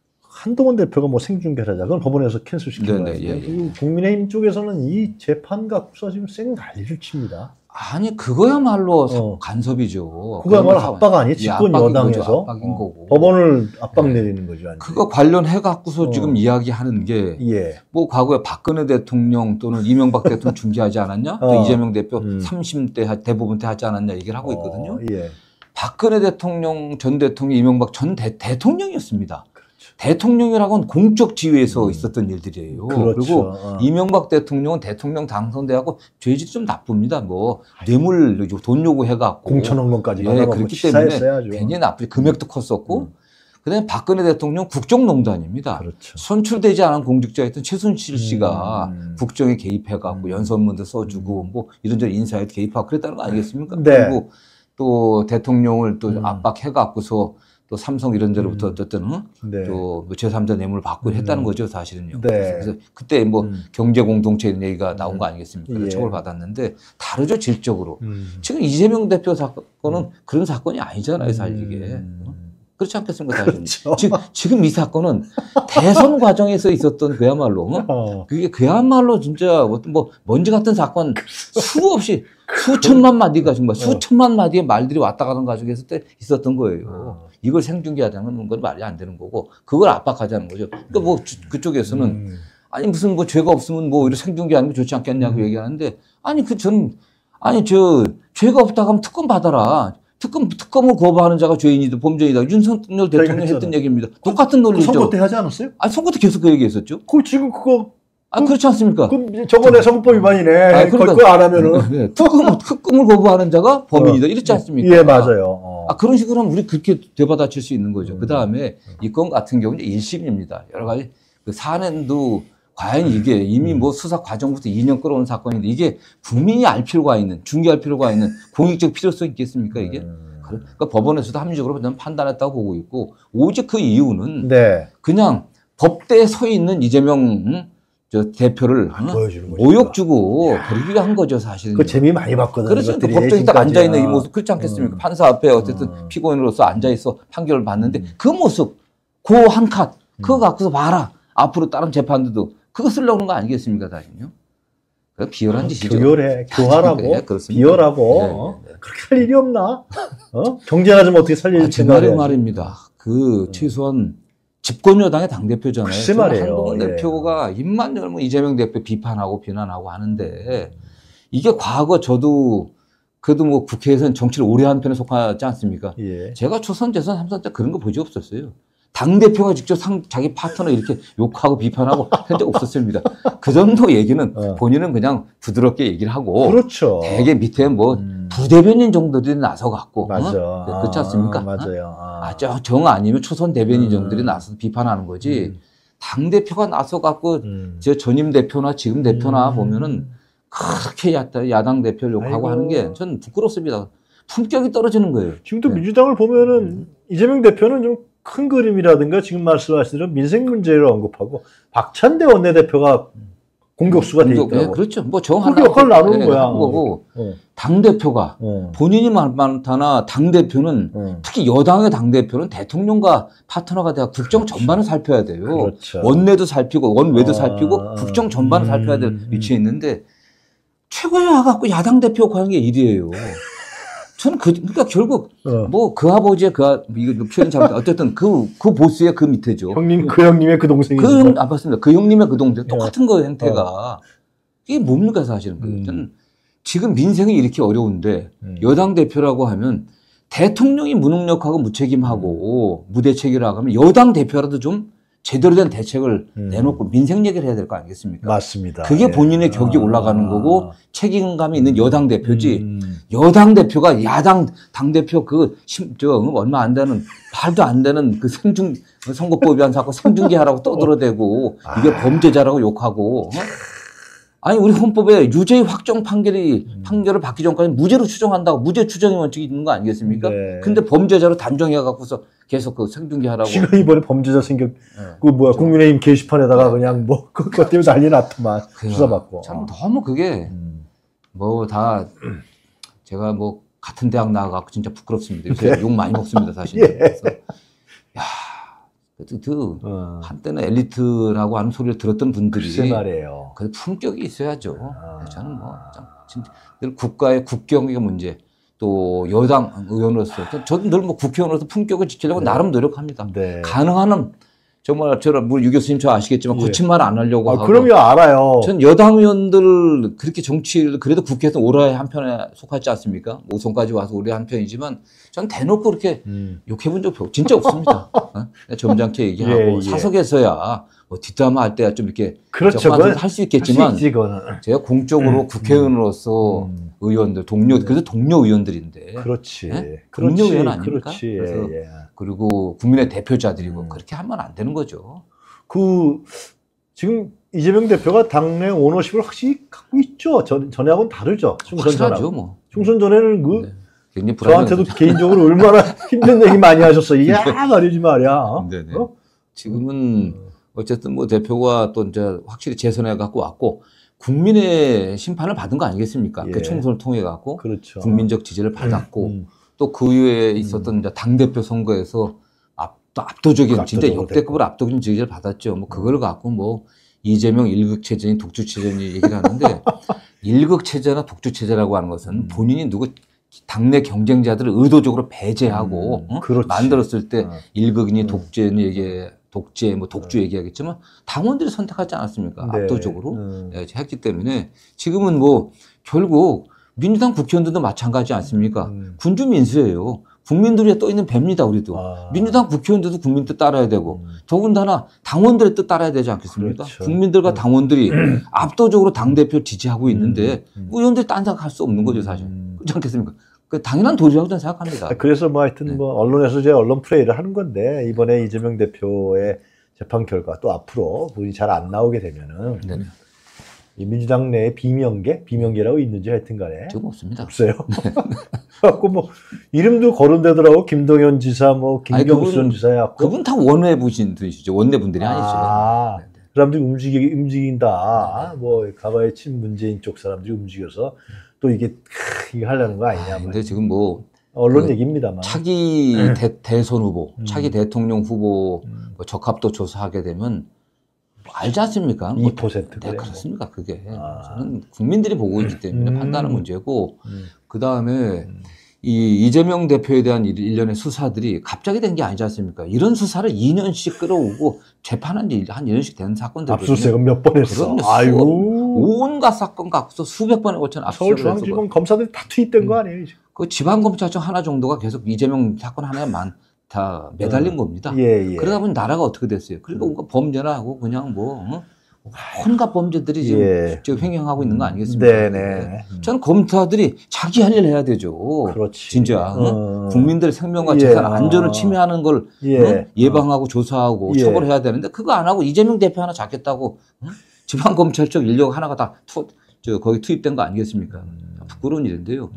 한동훈 대표가 뭐 생중계를 하자. 그건 법원에서 캔슬시킨 네, 네, 거예요. 예, 예. 그리고 국민의힘 쪽에서는 이 재판 갖고서 지금 쌩 난리를 칩니다. 아니 그거야말로 사- 어. 간섭이죠. 그거야말로 그거야말로 압박 아니에요? 예, 집권 압박인 여당에서 거죠. 압박인 어, 거고. 법원을 압박 네. 내리는 거죠. 완전히. 그거 관련해 갖고서 어. 지금 이야기하는 게 예. 뭐 과거에 박근혜 대통령 또는 이명박 대통령 중계하지 않았냐? 또 어. 이재명 대표 음. 삼심 때 하- 대부분 때 하지 않았냐 얘기를 하고 있거든요. 어, 예. 박근혜 대통령 전 대통령 이명박 전 대, 대통령이었습니다. 그렇죠. 대통령이라고는 공적 지위에서 음. 있었던 일들이에요. 그렇죠. 리고 어. 이명박 대통령은 대통령 당선돼갖고 죄질이 좀 나쁩니다. 뭐 뇌물 돈 요구해갖고 공천한 것까지 예, 받아먹고 그렇기 때문에 치사했어야죠. 굉장히 나쁘죠. 금액도 컸었고 음. 그다음에 박근혜 대통령 국정농단입니다. 그렇죠. 선출되지 않은 공직자였던 최순실 씨가 음. 국정에 개입해갖고 음. 연설문도 써주고 뭐 이런저런 인사에도 개입하고 그랬다는 거 아니겠습니까? 네. 그리고 또 대통령을 또 음. 압박해갖고서 또 삼성 이런 데로부터 음. 어쨌든 어? 네. 또 제삼자 뇌물을 받고 음. 했다는 거죠 사실은요. 네. 그래서 그때 뭐 음. 경제 공동체 이런 얘기가 나온 음. 거 아니겠습니까? 예. 처벌 받았는데 다르죠 질적으로. 음. 지금 이재명 대표 사건은 음. 그런 사건이 아니잖아요 사실 이게. 음. 어? 그렇지 않겠습니까 사실은. 그렇죠. 지금, 지금 이 사건은 대선 과정에서 있었던 그야말로 어? 어. 그게 그야말로 진짜 어떤 뭐 먼지 같은 사건 수없이 수천만 마디가 정말 수천만 마디의 말들이 왔다 가는 과정에서 때 있었던 거예요. 어. 이걸 생중계하자는 건 말이 안 되는 거고 그걸 압박하자는 거죠. 그러니까 뭐 주- 그쪽에서는 음. 아니 무슨 뭐 죄가 없으면 뭐 이렇게 생중계하는 게 좋지 않겠냐고 음. 얘기하는데 아니 그 전 아니 저 죄가 없다고 하면 특검 받아라. 특검 특검을 거부하는 자가 죄인이다 범죄이다. 윤석열 대통령이 했잖아. 했던 얘기입니다. 똑같은 그 논리죠. 선거 때 하지 않았어요? 아 선거 때 계속 그 얘기했었죠. 그 지금 그거 아 그렇지 않습니까? 그 저번에 선거법 위반이네. 아, 그러니까- 그거 안 하면은 네, 특검, 특검을 거부하는 자가 범인이다. 이렇지 않습니까? 예, 맞아요. 어. 아, 그런 식으로 하면 우리 그렇게 되받아칠 수 있는 거죠. 음. 그 다음에 이 건 같은 경우는 일 심입니다. 여러 가지 그 사안도 과연 이게 이미 음. 뭐 수사 과정부터 이 년 끌어온 사건인데 이게 국민이 알 필요가 있는, 중개할 필요가 있는 공익적 필요성이 있겠습니까, 이게? 음. 그러니까 법원에서도 합리적으로 저는 판단했다고 보고 있고 오직 그 이유는 네. 그냥 법대에 서 있는 이재명 응? 저 대표를 응? 보여주는 거죠. 모욕 주고 그러기 위한 거죠, 사실은. 그 재미 많이 봤거든요. 그렇죠. 그 이것들이 법정에 딱 지금까지. 앉아있는 이 아. 모습, 그렇지 않겠습니까? 음. 판사 앞에 어쨌든 음. 피고인으로서 앉아있어 판결을 받는데 음. 그 모습, 그 한 컷, 그거 음. 갖고서 봐라. 앞으로 다른 재판들도 그거 쓰려고 하는 거 아니겠습니까, 사실요? 그 비열한 짓이죠. 교열해, 교활하고, 네, 그렇습니다. 비열하고, 네, 어? 네, 네. 그렇게 할 일이 없나? 어? 경제하자면 어떻게 살릴 아, 제 말이 말입니다. 그 최소한 집권 여당의 당 대표잖아요. 글쎄 말이에요. 한동훈 예. 대표가 입만 열면 이재명 대표 비판하고 비난하고 하는데 이게 과거 저도 그래도 뭐 국회에서는 정치를 오래 한 편에 속하지 않습니까? 예. 제가 초선, 재선, 삼선 때 그런 거 본 적 없었어요. 당대표가 직접 상, 자기 파트너 이렇게 욕하고 비판하고 한 적 없었습니다. 그 정도 얘기는 어. 본인은 그냥 부드럽게 얘기를 하고 그렇죠. 되게 밑에 뭐 음. 부대변인 정도들이 나서 갖고 맞아. 어? 그렇지 않습니까? 아, 맞아요. 아, 아, 저, 정 아니면 초선 대변인 음. 정도들이 나서서 비판하는 거지. 음. 당대표가 나서 갖고 음. 저 전임 대표나 지금 대표나 음. 보면은 그렇게 야당, 야당 대표를 욕하고 아이고. 하는 게 전 부끄럽습니다. 품격이 떨어지는 거예요. 지금도 네. 민주당을 보면은 이재명 대표는 좀 큰 그림이라든가 지금 말씀하신 대로 민생 문제를 언급하고 박찬대 원내대표가 공격수가 돼 공격, 예, 있더라고. 그렇죠. 뭐정 그렇게 하나 역할을 나누는 예, 거야. 한 거고 어. 당 대표가 어. 본인이 말 많다나 당 대표는 어. 특히 여당의 당 대표는 대통령과 파트너가 돼야 국정 그렇죠. 전반을 살펴야 돼요. 그렇죠. 원내도 살피고 원외도 아, 살피고 국정 전반을 음, 살펴야 될 음. 위치에 있는데 최고에 와갖고 야당 대표 하는 게 일이에요. 저는 그, 그러니까 결국 어. 뭐 그 아버지의 그, 아, 이거 표현 잘못, 어쨌든 그, 그 보스의 그 밑에죠. 형님, 그 형님의 그 동생이죠. 그 형, 아, 맞습니다. 그 형님의 그 동생. 똑같은 거예요, 행태가. 이게 뭡니까, 사실은. 음. 저는 지금 민생이 이렇게 어려운데 음. 여당 대표라고 하면 대통령이 무능력하고 무책임하고 무대책이라고 하면 여당 대표라도 좀 제대로 된 대책을 음. 내놓고 민생 얘기를 해야 될 거 아니겠습니까? 맞습니다. 그게 예. 본인의 격이 아. 올라가는 거고 책임감이 있는 여당 대표지. 음. 여당 대표가 야당 당 대표 그 심, 저 얼마 안 되는 말도 안 되는 그 생중 선거법 위반 사건 생중계하라고 떠들어대고 이게 아. 범죄자라고 욕하고. 어? 아니 우리 헌법에 유죄 확정 판결이 음. 판결을 받기 전까지 무죄로 추정한다고 무죄 추정의 원칙이 있는 거 아니겠습니까? 네. 근데 범죄자로 단정해 갖고서 계속 그 생중계하라고. 지금 이번에 범죄자 생각, 네. 그 뭐야, 국민의힘 게시판에다가 그냥 뭐, 그것 때문에 난리 났더만. 그래요. 수사받고. 참 너무 그게 음. 뭐 다 제가 뭐 같은 대학 나와갖고 진짜 부끄럽습니다. 요새 욕 많이 먹습니다 사실. 예. 그래서 야, 그, 그 어. 한때는 엘리트라고 하는 소리를 들었던 분들이 글쎄 말이에요. 그 품격이 있어야죠. 아. 저는 뭐 진짜 늘 국가의 국경의 문제 또 여당 의원으로서 저도 늘 뭐 국회의원으로서 품격을 지키려고 네. 나름 노력합니다. 네. 가능한 한 정말 저는 뭐유 교수님 저 아시겠지만 예. 거친 말 안 하려고 아, 하고. 그럼요, 알아요. 전 여당 의원들 그렇게 정치를 그래도 국회에서 오래 한 편에 속하지 않습니까? 오선까지 와서 오래 한 편이지만 전 대놓고 그렇게 음. 욕해본 적 진짜 없습니다. 어? 점잖게 얘기하고 예, 예. 사석에서야 뭐 뒷담화 할 때야 좀 이렇게 그렇죠. 할 수 있겠지만 할수 있지, 그거는. 제가 공적으로 음. 국회의원으로서 음. 의원들 동료 그래도 동료 의원들인데 그렇지. 예? 그렇지. 동료 의원 아닙니까? 그렇지. 예, 그래서 예. 그리고 국민의 대표자들이고 음. 그렇게 하면 안 되는 거죠. 그, 지금 이재명 대표가 당내 오너십을 확실히 갖고 있죠. 전, 전하고는 다르죠. 충선 확실하죠 전하고. 뭐. 충선 전에는 그, 네. 굉장히 저한테도 불안해요. 개인적으로 얼마나 힘든 얘기 많이 하셨어. 야, 말이지 말이야. 어? 네네. 어? 지금은 어쨌든 뭐 대표가 또 이제 확실히 재선해 갖고 왔고 국민의 심판을 받은 거 아니겠습니까? 예. 그 총선을 통해 갖고 그렇죠. 국민적 지지를 받았고 음. 또 그 이후에 있었던 이제 당대표 선거에서 압, 압도적인 진짜 압도적으로 역대급으로 압도적인 지지를 받았죠. 뭐 그걸 갖고 뭐 이재명 일극체제니 독주체제니 얘기를 하는데 일극체제나 독주체제라고 하는 것은 음. 본인이 누구 당내 경쟁자들을 의도적으로 배제하고 음, 어? 그렇지. 만들었을 때 어. 일극이니 음. 독재니 얘기 독재 뭐 독주 얘기하겠지만 당원들이 선택하지 않았습니까? 네. 압도적으로 음. 예, 했기 때문에 지금은 뭐 결국 민주당 국회의원들도 마찬가지 않습니까? 음. 군주 민수예요. 국민들이 떠 있는 배입니다, 우리도. 아. 민주당 국회의원들도 국민 뜻 따라야 되고 음. 더군다나 당원들의 뜻 따라야 되지 않겠습니까? 그렇죠. 국민들과 음. 당원들이 압도적으로 당대표 지지하고 있는데 음. 뭐 의원들이 딴 생각할 수 없는 거죠, 사실. 음. 그렇지 않겠습니까? 그 당연한 도리라고 저는 생각합니다. 아, 그래서 뭐 하여튼 네. 뭐 언론에서 이제 언론 플레이를 하는 건데 이번에 이재명 대표의 재판 결과 또 앞으로 본인이 잘 안 나오게 되면은 네네. 이 민주당 내에 비명계, 비명계라고 있는지 하여튼 간에 지금 없습니다. 없어요. 갖고 뭐 이름도 거론되더라고. 김동연 지사, 뭐 아니, 김경수 그분- 지사 해갖고 그분 다 원내분들이시죠. 원내분들이 아니죠. 아, 네, 네. 그 사람들이 움직이, 움직인다. 뭐 가봐야 친문재인 쪽 사람들이 움직여서 또 이게 크, 이게 하려는 거 아니냐. 아, 뭐. 근데 지금 뭐 언론 그 얘기입니다만. 차기 대, 대선 후보, 음. 차기 대통령 후보 음. 뭐 적합도 조사하게 되면 알지 않습니까? 뭐, 이 퍼센트 네, 그래. 그렇습니까? 그게 아. 저는 국민들이 보고 있기 때문에 음. 판단하는 문제고 음. 그 다음에 음. 이 이재명 대표에 대한 일- 일련의 수사들이 갑자기 된 게 아니지 않습니까? 이런 수사를 이 년씩 끌어오고 재판한 지 한 이 년씩 된 사건들거든요. 압수수색은 몇 번 했어. 그럼요. 아이고. 온갖 사건 갖고서 수백 번에 걸쳐 압수수색을 해서 서울중앙지검 검사들이 다 투입된 거 아니에요? 지금? 그 지방검찰청 하나 정도가 계속 이재명 사건 하나에만 다 매달린 음. 겁니다. 예, 예. 그러다 보니 나라가 어떻게 됐어요? 그러니까 뭔가 범죄나 하고 그냥 뭐 어? 온갖 범죄들이 지금, 예. 지금 횡행하고 있는 거 아니겠습니까? 네네. 저는 검사들이 자기 할 일 해야 되죠. 그렇지. 진짜 어? 어. 국민들의 생명과 예. 재산 안전을 침해하는 걸 예. 어? 예방하고 조사하고 예. 처벌해야 되는데 그거 안 하고 이재명 대표 하나 잡겠다고 어? 지방검찰청 인력 하나가 다 투, 저 거기 투입된 거 아니겠습니까? 음. 부끄러운 일인데요.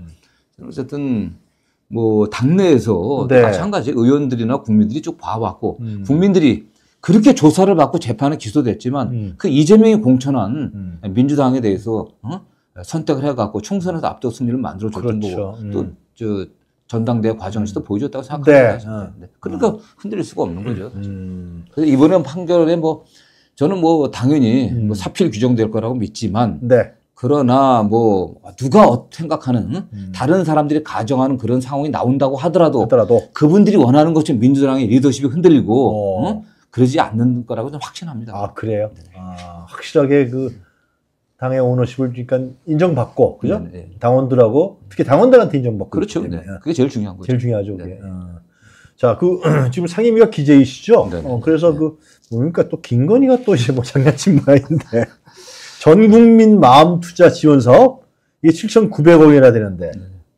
어쨌든 뭐 당내에서 네. 마찬가지 의원들이나 국민들이 쭉 봐왔고 음. 국민들이 그렇게 조사를 받고 재판에 기소됐지만 음. 그 이재명이 공천한 음. 민주당에 대해서 어? 선택을 해갖고 총선에서 압도적 승리를 만들어줬던 그렇죠. 거고 음. 또 저 전당대회 과정에서도 보여줬다고 생각합니다. 네. 어. 네. 그러니까 흔들릴 수가 없는 거죠. 음. 그래서 이번에 판결에 뭐 저는 뭐 당연히 음. 뭐 사필 규정될 거라고 믿지만 네. 그러나 뭐 누가 어- 생각하는 응? 음. 다른 사람들이 가정하는 그런 상황이 나온다고 하더라도 하더라도. 그분들이 원하는 것처럼 민주당의 리더십이 흔들리고 어. 응? 그러지 않는 거라고 저는 확신합니다. 아, 그래요? 아, 확실하게 그 당의 오너십을 그러니까 인정받고, 그죠? 네, 네. 당원들하고, 특히 당원들한테 인정받고. 그렇죠. 있기 네. 때문에. 그게 제일 중요한 거죠. 제일 중요하죠, 네. 그게. 어. 자, 그, 지금 상임위가 기재이시죠? 네, 네. 어, 그래서 네. 그, 뭡니까 또 김건희가 또 이제 뭐 장난친 모양인데. 전 국민 마음 투자 지원 사업? 이게 칠천구백억이나 되는데.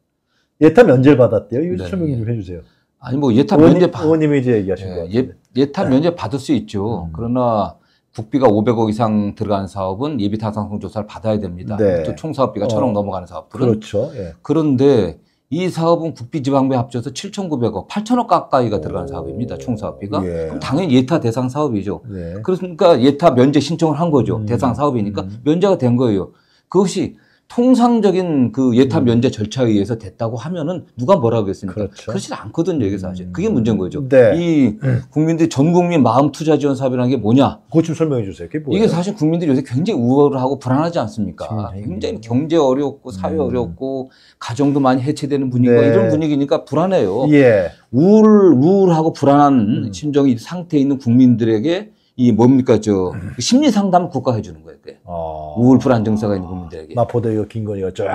예타 면제를 받았대요. 이거 네, 설명 네. 좀 해주세요. 아니 뭐 예타 의원님, 면제 받 의원님이 이제 얘기하신 거 예, 같은데. 예, 예타 면제 받을 수 있죠. 음. 그러나 국비가 오백억 이상 들어가는 사업은 예비 타당성 조사를 받아야 됩니다. 네. 또 총 사업비가 어. 천억 넘어가는 사업들은 그렇죠. 예. 그런데 이 사업은 국비 지방비 합쳐서 칠천구백억, 팔천억 가까이가 들어가는 오. 사업입니다. 총 사업비가. 예. 그럼 당연히 예타 대상 사업이죠. 네. 그러니까 예타 면제 신청을 한 거죠. 음. 대상 사업이니까 음. 면제가 된 거예요. 그것이 통상적인 그 예타 음. 면제 절차에 의해서 됐다고 하면은 누가 뭐라고 했습니까? 그렇죠. 그렇지 않거든요, 이게 사실. 음. 그게 문제인 거죠. 네. 이 국민들이 전 국민 마음 투자 지원 사업이라는 게 뭐냐? 그것 좀 설명해 주세요. 그게 뭐예요? 이게 사실 국민들이 요새 굉장히 우월하고 불안하지 않습니까? 음. 굉장히 경제 어렵고 사회 음. 어렵고 가정도 많이 해체되는 분위기고 네. 이런 분위기니까 불안해요. 예. 우울, 우울하고 불안한 음. 심정이 상태에 있는 국민들에게 이 뭡니까 저 심리 상담 국가가 해주는 거예요. 그게. 어. 우울 불안 증세가 있는 국민들에게. 마포대 이거 김건희가 쫙.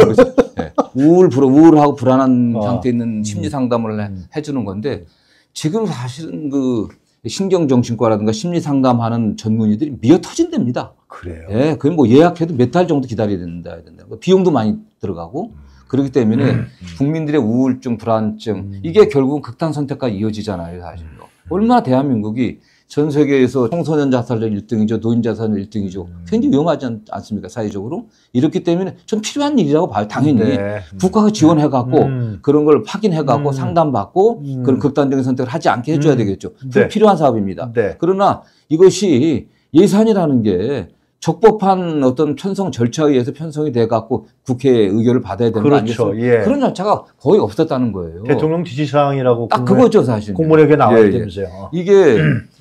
네. 우울 불 우울하고 불안한 어. 상태에 있는 심리 상담을 해, 음. 해주는 건데 지금 사실은 그 신경정신과라든가 심리 상담하는 전문의들이 미어 터진답니다. 그래요. 예, 그건 뭐 예약해도 몇 달 정도 기다려야 된다, 해야 된다. 비용도 많이 들어가고 그렇기 때문에 국민들의 우울증, 불안증 음. 이게 결국은 극단 선택까지 이어지잖아요, 사실로. 얼마나 대한민국이 전 세계에서 청소년 자살률 일 등이죠, 노인 자살률 일 등이죠. 음. 굉장히 위험하지 않, 않습니까, 사회적으로? 이렇기 때문에 좀 필요한 일이라고 봐요, 당연히. 네. 국가가 지원해갖고 음. 그런 걸 확인해갖고 음. 상담받고 음. 그런 극단적인 선택을 하지 않게 해줘야 음. 되겠죠. 그게 네. 필요한 사업입니다. 네. 그러나 이것이 예산이라는 게 적법한 어떤 편성 절차에 의해서 편성이 돼갖고 국회의 의결을 받아야 되는 거 그렇죠. 아니겠어요? 예. 그런 절차가 거의 없었다는 거예요. 대통령 지시사항이라고 딱 공문에, 그거죠, 사실. 공문에 나와야 예, 예. 되면서요. 어. 이게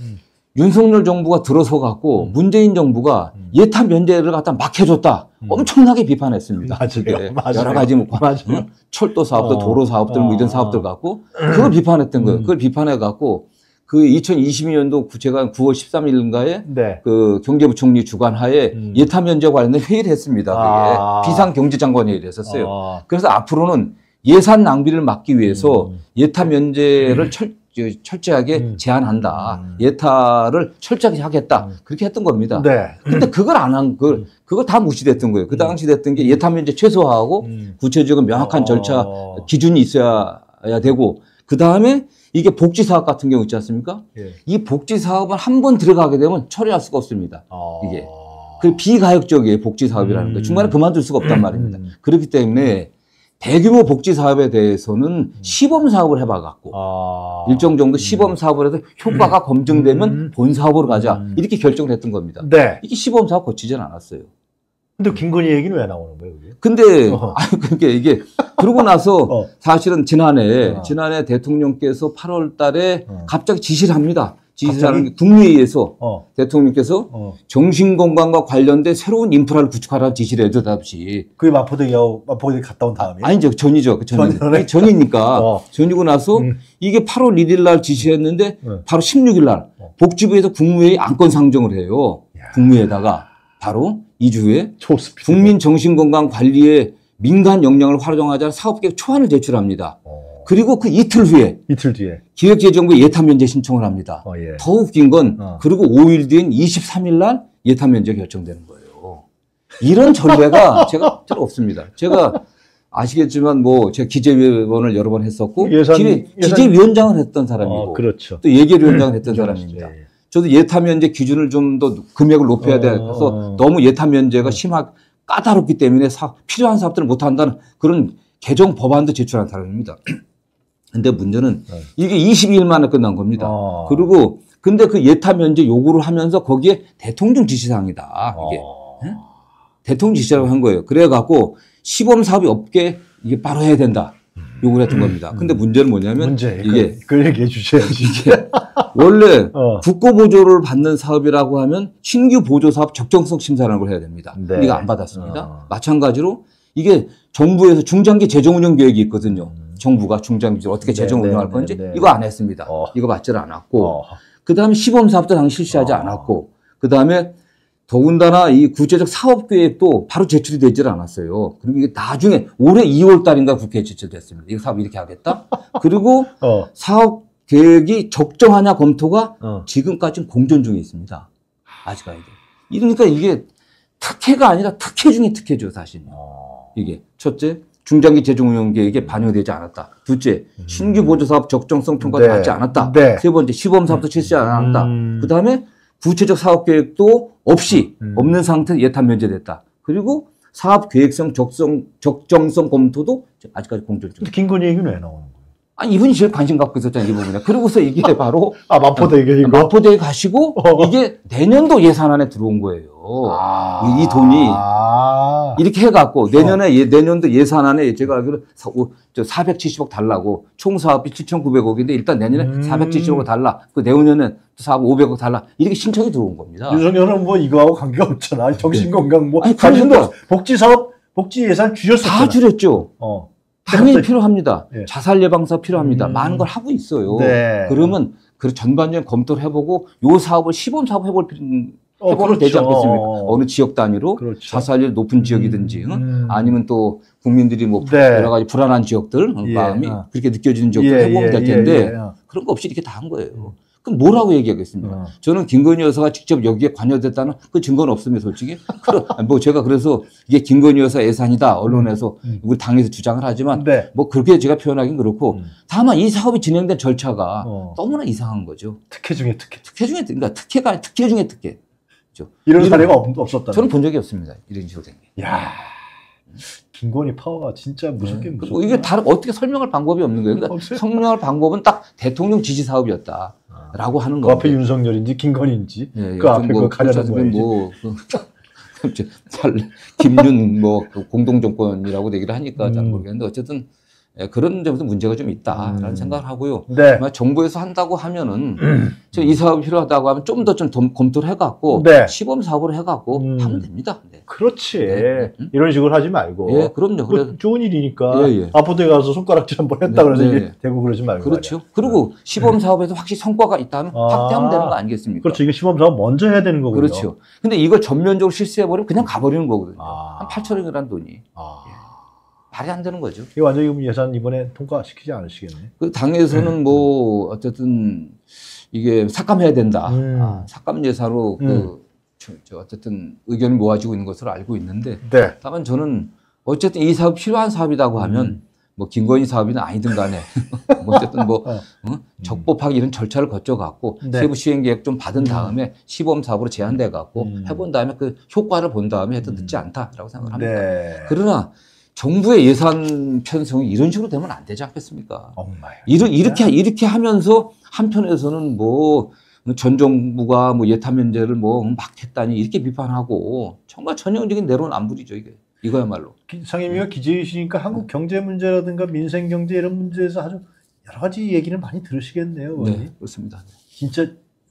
윤석열 정부가 들어서 갖고 음. 문재인 정부가 음. 예타 면제를 갖다 막 해줬다. 음. 엄청나게 비판했습니다. 맞아요. 그게 맞아요. 여러 가지 뭐 맞아요. 응? 철도 사업도 어. 도로 사업들 뭐 이런 어. 사업들 갖고 그걸 비판했던 거예요. 음. 그걸 비판해 갖고 그 이천이십이 년도 제가 구월 십삼일인가에 네. 그 경제부총리 주관하에 음. 예타 면제 관련된 회의를 했습니다. 그게 아. 비상경제장관 회의를 했었어요. 어. 그래서 앞으로는 예산 낭비를 막기 위해서 음. 예타 면제를 철, 저, 철저하게 음. 제한한다. 음. 예타를 철저하게 하겠다. 음. 그렇게 했던 겁니다. 네. 근데 그걸 안 한, 그, 음. 그걸 다 무시됐던 거예요. 그 당시 됐던 게 예타 면제 최소화하고 음. 구체적인 명확한 어. 절차, 기준이 있어야 되고, 그 다음에 이게 복지 사업 같은 경우 있지 않습니까? 예. 이 복지 사업은 한 번 들어가게 되면 처리할 수가 없습니다. 어. 이게. 그 비가역적이에요, 복지 사업이라는 음. 거. 중간에 그만둘 수가 없단 말입니다. 음. 그렇기 때문에 대규모 복지 사업에 대해서는 시범 사업을 해봐갖고 아. 일정 정도 시범 사업을 해서 효과가 검증되면 음. 본 사업으로 가자. 음. 이렇게 결정을 했던 겁니다. 네. 이게 시범 사업 거치진 않았어요. 근데 김건희 얘기는 왜 나오는 거예요, 그게? 근데 어. 아니 그게 이게 그러고 나서 어. 사실은 지난해 어. 지난해 대통령께서 팔월 달에 어. 갑자기 지시를 합니다. 지시하는 갑자기? 게 국무회의에서 어. 대통령께서 어. 정신건강과 관련된 새로운 인프라를 구축하라는 지시를 해도 답시. 그게 마포대기하고 마포대기 갔다 온 다음에. 아니죠. 전이죠. 그 전이. 전이네. 전이니까. 어. 전이고 나서 음. 이게 팔월 일일 날 지시했는데 음. 바로 십육일 날 어. 복지부에서 국무회의 안건 상정을 해요. 야. 국무회에다가 바로 이 주 후에 초스피드. 국민 정신건강 관리에 민간 역량을 활용하자는 사업계획 초안을 제출합니다. 어. 그리고 그 이틀 후에 이틀 뒤에. 기획재정부에 예타면제 신청을 합니다. 어, 예. 더 웃긴 건 어. 그리고 오 일 뒤인 이십삼일 날 예타면제 결정되는 거예요. 이런 전례가 제가 잘 없습니다. 제가 아시겠지만 뭐 제가 기재위원을 여러 번 했었고 예산- 기재, 예산- 기재위원장을 했던 사람이고 어, 그렇죠. 또 예결위원장을 했던 그렇죠. 사람입니다. 예. 저도 예타면제 기준을 좀 더 금액을 높여야 어, 돼서 어. 너무 예타면제가 심하 까다롭기 때문에 사, 필요한 사업들을 못 한다는 그런 개정 법안도 제출한 사람입니다. 근데 문제는 네. 이게 이십이 일 만에 끝난 겁니다. 어. 그리고 근데 그 예타면제 요구를 하면서 거기에 대통령 지시사항이다. 이게 어. 예? 대통령 지시라고 한 거예요. 그래갖고 시범 사업이 없게 이게 바로 해야 된다. 요구를 했던 겁니다. 근데 문제는 뭐냐면 문제. 이게 그, 그 얘기해 주셔야지. 이게 원래 어. 국고 보조를 받는 사업이라고 하면 신규 보조 사업 적정성 심사라는 걸 해야 됩니다. 네. 이거 안 받았습니다. 어. 마찬가지로 이게 정부에서 중장기 재정 운영 계획이 있거든요. 음. 정부가 중장기적으로 어떻게 네, 재정 네, 운영할 네, 건지 네. 이거 안 했습니다. 어. 이거 맞지를 않았고 어. 그다음에 시범 사업도 당시 실시하지 어. 않았고 그다음에 더군다나 이 구체적 사업 계획도 바로 제출이 되질 않았어요. 그리고 이게 나중에 올해 이월 달인가 국회에 제출됐습니다. 이거 사업 이렇게 하겠다. 그리고 어. 사업 계획이 적정하냐 검토가 어. 지금까지는 공전 중에 있습니다. 아직까지. 이러니까 이게 특혜가 아니라 특혜 중에 특혜죠, 사실. 어. 이게 첫째, 중장기 재정 운영 계획에 반영되지 않았다. 둘째, 신규 보조 사업 적정성 평가를 네. 받지 않았다. 네. 세 번째, 시범 사업도 실시하지 않았다. 음. 그다음에 구체적 사업 계획도 없이 음. 없는 상태에서 예탄 면제됐다. 그리고 사업 계획성 적성 적정성 검토도 아직까지 공전 중. 근데 김건희 얘기는 왜 나오는 거예요? 아니 이분이 제일 관심 갖고 있었잖아요, 이 부분에. 그러고서 이게 바로 아, 마포대기 이거? 마포대에 가시고 어. 이게 내년도 예산안에 들어온 거예요. 아. 이, 이 돈이 아. 이렇게 해갖고 내년에 예, 내년도 예산안에 제가 알기로 사, 오, 저 사백칠십억 달라고 총 사업비 칠천구백억인데 일단 내년에 음. 사백칠십억 달라. 그 내후년에 사업 오백억 달라. 이렇게 신청이 들어온 겁니다. 윤석열은 뭐 이거하고 관계가 없잖아. 정신건강 뭐. 아니, 자신도 그러니까. 복지사업, 복지 예산 줄였었잖아. 다 줄였죠. 어. 당연히 갑자기- 필요합니다. 예. 자살 예방사 필요합니다. 음. 많은 걸 하고 있어요. 네. 그러면 그 전반적인 검토를 해보고 요 사업을 시범 사업 해볼 필요 어, 해보면 되지 그렇죠. 않겠습니까? 어느 지역 단위로 그렇죠. 자살률 높은 지역이든지 응? 음. 아니면 또 국민들이 뭐 네. 여러 가지 불안한 지역들 예. 마음이 어. 그렇게 느껴지는 지역들 해보면 될 텐데 그런 거 없이 이렇게 다 한 거예요. 그럼 뭐라고 얘기하겠습니까? 어. 저는 김건희 여사가 직접 여기에 관여됐다는 그 증거는 없습니다, 솔직히. 그럼 뭐 제가 그래서 이게 김건희 여사 예산이다 언론에서 음. 우리 당에서 주장을 하지만 네. 뭐 그렇게 제가 표현하기는 그렇고 음. 다만 이 사업이 진행된 절차가 어. 너무나 이상한 거죠. 특혜 중에 특혜. 특혜 중에 그러니까 특혜가 아니- 특혜 중에 특혜. 그렇죠. 이런 이런- 사례가 없, 없었다. 저는 본 적이 없습니다. 이런 식으로 된 게. 야, 김건희 파워가 진짜 무섭게 그리고 무섭고. 이게 다른 어떻게 설명할 방법이 없는 거예요. 그러니까 없어요. 설명할 방법은 딱 대통령 지시 사업이었다라고 하는 그 거예요. 앞에 윤석열인지 김건희인지 예, 그 앞에 그 가려는 그렇죠. 거야지. 뭐 그, 저, 잘 김윤 뭐 공동 정권이라고 얘기를 하니까 잘 음. 모르겠는데 어쨌든 예, 그런 점에서 문제가 좀 있다라는 음. 생각을 하고요. 네. 아마 정부에서 한다고 하면은 저 이 사업이 필요하다고 하면 좀 더 좀 검토를 해갖고 네. 시범 사업을 해갖고 음. 하면 됩니다. 네. 그렇지. 네. 음. 이런 식으로 하지 말고. 예, 그럼요. 그래 그 좋은 일이니까. 예, 예. 아포대 가서 손가락질 한번 했다 네, 그래서 네. 이게 되고 그러지 말고. 그렇죠. 말이야. 그리고 시범 사업에서 확실히 성과가 있다면 아. 확대하면 되는 거 아니겠습니까? 그렇죠. 이거 시범사업 먼저 해야 되는 거군요. 그렇죠. 근데 이걸 전면적으로 실시해버리면 그냥 가버리는 거거든요. 아. 한 팔천억이라는 돈이. 아. 말이 안 되는 거죠. 이거 완전히 그럼 예산 이번에 통과시키지 않으시겠네. 그 당에서는 뭐 어쨌든 이게 삭감해야 된다. 음. 아, 삭감 예산으로 음. 그 저, 저 어쨌든 의견이 모아지고 있는 것으로 알고 있는데 네. 다만 저는 어쨌든 이 사업 필요한 사업이라고 하면 음. 뭐 김건희 사업이나 아니든 간에 뭐 어쨌든 뭐 어. 어? 적법하게 이런 절차를 거쳐갖고 네. 세부 시행 계획 좀 받은 음. 다음에 시범 사업으로 제한돼갖고 음. 해본 다음에 그 효과를 본 다음에 해도 음. 늦지 않다라고 생각합니다. 네. 그러나 정부의 예산 편성이 이런 식으로 되면 안 되지 않겠습니까? 엄마야. 이르, 이렇게 이렇게 하면서 한편에서는 뭐 전 정부가 뭐 예타 면제를 뭐 막 했다니 이렇게 비판하고 정말 전형적인 내로남불이죠 이게 이거야말로. 기- 상임위가 기재이시니까 한국 경제 문제라든가 민생 경제 이런 문제에서 아주 여러 가지 얘기를 많이 들으시겠네요. 네, 의원님. 그렇습니다. 진짜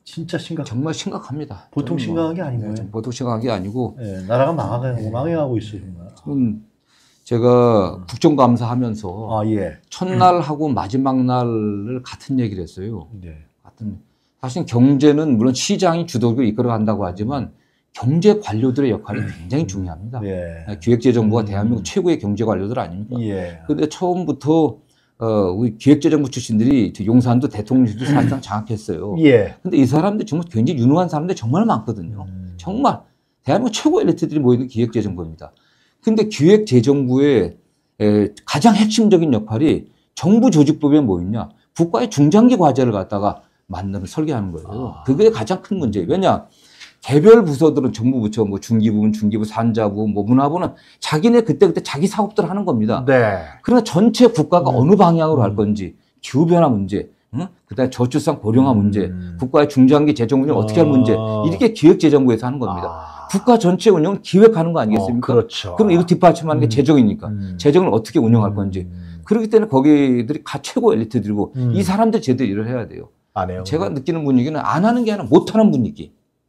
진짜 심각. 정말 심각합니다. 보통 저는 심각한 게 아닌 네, 거예요. 보통 심각한 게 아니고 예, 나라가 망하고 네. 망해가고 있어요 정말. 음, 제가 국정감사하면서 아 예. 첫날하고 마지막 날을 같은 얘기를 했어요. 네. 같은 사실 경제는 물론 시장이 주도적으로 이끌어간다고 하지만 경제 관료들의 역할이 굉장히 중요합니다. 예. 기획재정부가 음. 대한민국 최고의 경제 관료들 아닙니까? 예. 그런데 처음부터 어, 우리 기획재정부 출신들이 용산도 대통령실도 사실상 장악했어요. 예. 근데 이 사람들 정말 굉장히 유능한 사람들 정말 많거든요. 음. 정말 대한민국 최고 엘리트들이 모이는 기획재정부입니다. 근데 기획재정부의 에, 가장 핵심적인 역할이 정부 조직법에 뭐 있냐? 국가의 중장기 과제를 갖다가 만드는 설계하는 거예요. 아. 그게 가장 큰 문제예요. 왜냐? 개별 부서들은 정부 부처, 뭐 중기부는 중기부, 산자부, 뭐 문화부는 자기네 그때그때 자기 사업들을 하는 겁니다. 네. 그러나 전체 국가가 음. 어느 방향으로 할 음. 건지, 기후변화 문제, 응? 그다음에 저출산 고령화 문제, 음. 국가의 중장기 재정 운영 어떻게 할 문제, 아. 이렇게 기획재정부에서 하는 겁니다. 아. 국가 전체 운영을 기획하는 거 아니겠습니까? 어, 그렇죠. 그럼 이거 뒷받침하는 게 음. 재정이니까. 음. 재정을 어떻게 운영할 건지. 음. 그렇기 때문에 거기들이 가 최고 엘리트들이고 음. 이 사람들 제대로 일을 해야 돼요. 안 해요. 제가 느끼는 분위기는 안 하는 게 아니라 못 하는 분위기.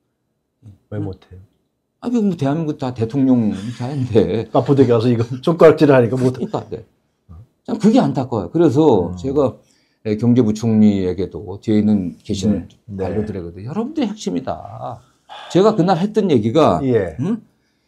왜 못해요? 아, 그 뭐 대한민국 다 대통령 자인데. 마포대 가서 이거 손가락질 하니까 못. 그러니까, 네. 참 그게 안타까워요. 그래서 음. 제가 경제부총리에게도 뒤에 있는 계시는 네. 관료들에게도 여러분들이 핵심이다. 제가 그날 했던 얘기가 예. 응?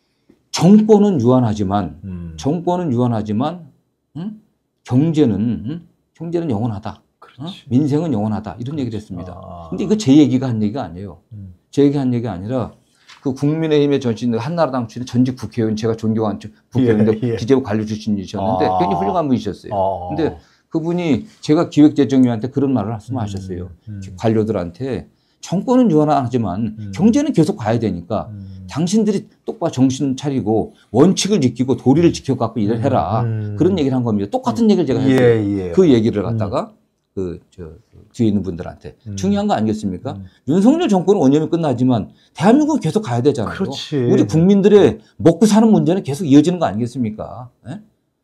정권은 유한하지만 음. 정권은 유한하지만 응? 경제는 응? 경제는 영원하다. 어? 그렇지. 민생은 영원하다. 이런 얘기를 했습니다. 아. 근데 이거 제 얘기가 한 얘기가 아니에요. 음. 제 얘기 한 얘기가 아니라 그 국민의힘의 전신 한나라당 출신 전직 국회의원 제가 존경한 국회의원인데 예, 예. 기재부 관료 출신이셨는데 아. 굉장히 훌륭한 분이셨어요. 아. 근데 그분이 제가 기획재정위한테 그런 말을 말씀하셨어요. 음. 관료들한테 정권은 유한하지만 음. 경제는 계속 가야 되니까 음. 당신들이 똑바로 정신 차리고 원칙을 지키고 도리를 지켜갖고 일을 해라. 음. 그런 얘기를 한 겁니다. 똑같은 얘기를 제가 예, 했어요. 예. 그 얘기를 갖다가 그, 저, 뒤에 있는 분들한테. 음. 중요한 거 아니겠습니까? 음. 윤석열 정권은 오 년이 끝나지만 대한민국은 계속 가야 되잖아요. 그렇지. 우리 국민들의 먹고 사는 문제는 계속 이어지는 거 아니겠습니까? 예?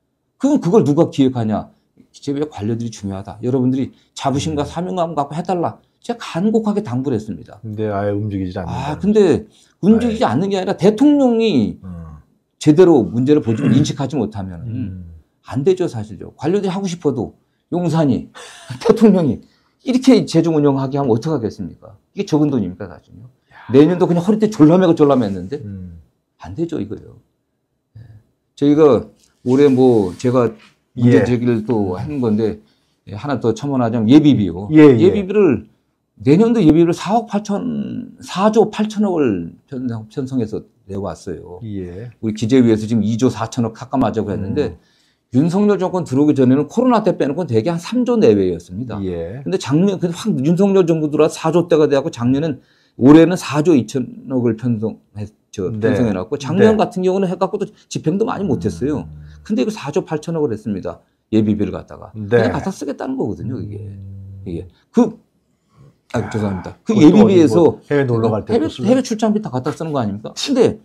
그럼 그걸 누가 기획하냐? 기재부의 관료들이 중요하다. 여러분들이 자부심과 음. 사명감 갖고 해달라. 제가 간곡하게 당부를 했습니다. 근데 아예 움직이지 않는다. 아, 근데 움직이지 않는 게 아니라 대통령이 음. 제대로 문제를 보지, 인식하지 못하면 음. 안 되죠, 사실요. 관료들이 하고 싶어도 용산이, 대통령이 이렇게 재정 운영하게 하면 어떡하겠습니까? 이게 적은 돈입니까, 사실요. 내년도 그냥 허리띠 졸라매고 졸라맸는데 음. 안 되죠, 이거요. 예. 저희가 올해 뭐 제가 문제 예. 제기를 또 하는 건데 하나 더 첨언하자면 예비비요. 예, 예. 예비비를 내년도 예비비를 사억 팔천, 사조 팔천억을 편성, 편성해서 내왔어요. 예. 우리 기재위에서 지금 이조 사천억 삭감하자고 했는데 음. 윤석열 정권 들어오기 전에는 코로나 때 빼놓고 대개 한 삼조 내외였습니다. 예. 근데 작년, 근데 확 윤석열 정부 들어와 사조 대가 돼갖고 작년은 올해는 사조 이천억을 편성해, 저, 네. 편성해놨고 작년 네. 같은 경우는 해갖고도 집행도 많이 못했어요. 음. 근데 이거 사조 팔천억을 했습니다. 예비비를 갖다가. 네. 그냥 갖다 쓰겠다는 거거든요, 이게. 음. 이게. 그, 아, 죄송합니다. 그 그것도 예비비에서 어디 뭐 해외 놀러 갈 때 해외, 쓰면? 해외 출장비 다 갖다 쓰는 거 아닙니까? 근데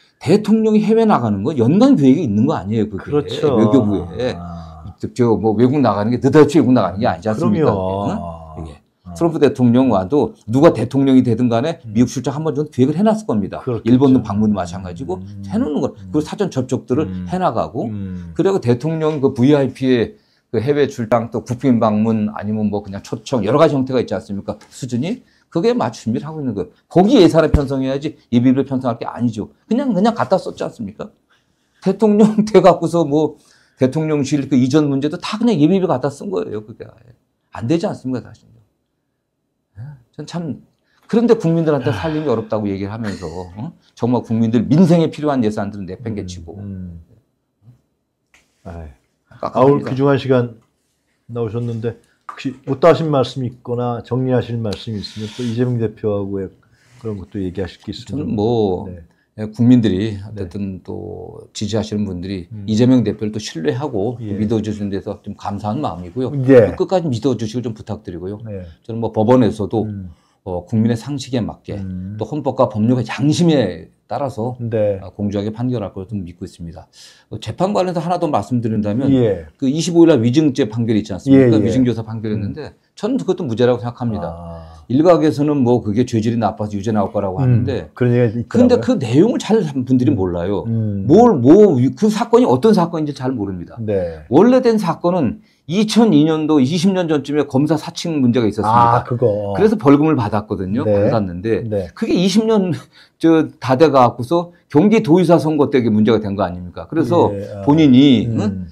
대통령이 해외 나가는 거 연간 계획이 있는 거 아니에요, 그게. 그렇죠. 외교부에. 아. 저, 뭐, 외국 나가는 게 느닷없이 외국 나가는 게 아니지 않습니까? 그럼요. 응? 이게. 아. 트럼프 대통령 와도 누가 대통령이 되든 간에 음. 미국 출장 한 번 정도 계획을 해놨을 겁니다. 그렇겠죠. 일본도 방문도 마찬가지고 음. 해놓는 거. 그리고 사전 접촉들을 음. 해나가고 음. 그리고 대통령 그 브이아이피의 그 해외 출장 또 국빈 방문 아니면 뭐 그냥 초청 여러 가지 형태가 있지 않습니까? 수준이 그게 맞 준비를 하고 있는 거예요. 거기 예산을 편성해야지 예비비를 편성할 게 아니죠. 그냥 그냥 갖다 썼지 않습니까? 대통령 돼 갖고서 뭐 대통령실 그 이전 문제도 다 그냥 예비비 갖다 쓴 거예요. 그게 안 되지 않습니까, 사실. 전 참 그런데 국민들한테 살림이 어렵다고 얘기를 하면서 어? 정말 국민들 민생에 필요한 예산들은 내팽개치고. 음. 아이. 깎아갑니다. 아울 귀중한 시간 나오셨는데 혹시 못다 하신 말씀 있거나 정리하실 말씀 있으면 또 이재명 대표하고의 그런 것도 얘기하실 게 있으면 저는 뭐 네. 국민들이 어쨌든 또 지지하시는 분들이 음. 이재명 대표를 또 신뢰하고 예. 믿어주시는 데서 좀 감사한 마음이고요. 네. 끝까지 믿어주시길 좀 부탁드리고요. 네. 저는 뭐 법원에서도 음. 어, 국민의 상식에 맞게 음. 또 헌법과 법률과 양심에 따라서 네. 어, 공정하게 판결할 것을 좀 믿고 있습니다. 어, 재판 관련해서 하나 더 말씀드린다면 예. 그 이십오일 날 위증죄 판결이 있지 않습니까? 예, 예. 위증교사 판결이었는데 저는 그것도 무죄라고 생각합니다. 아. 일각에서는 뭐 그게 죄질이 나빠서 유죄 나올 거라고 하는데 음, 그런 얘기 그런데 있더라고요. 그 내용을 잘 분들이 몰라요. 음. 뭘, 뭐, 그 사건이 어떤 사건인지 잘 모릅니다. 네. 원래된 사건은 이천이 년도 이십 년 전쯤에 검사 사칭 문제가 있었습니다. 아, 그거. 그래서 벌금을 받았거든요. 네. 받았는데 네. 그게 이십 년 저 다 돼가고서 경기도의사 선거 때 문제가 된 거 아닙니까? 그래서 예, 아. 본인이 음. 응?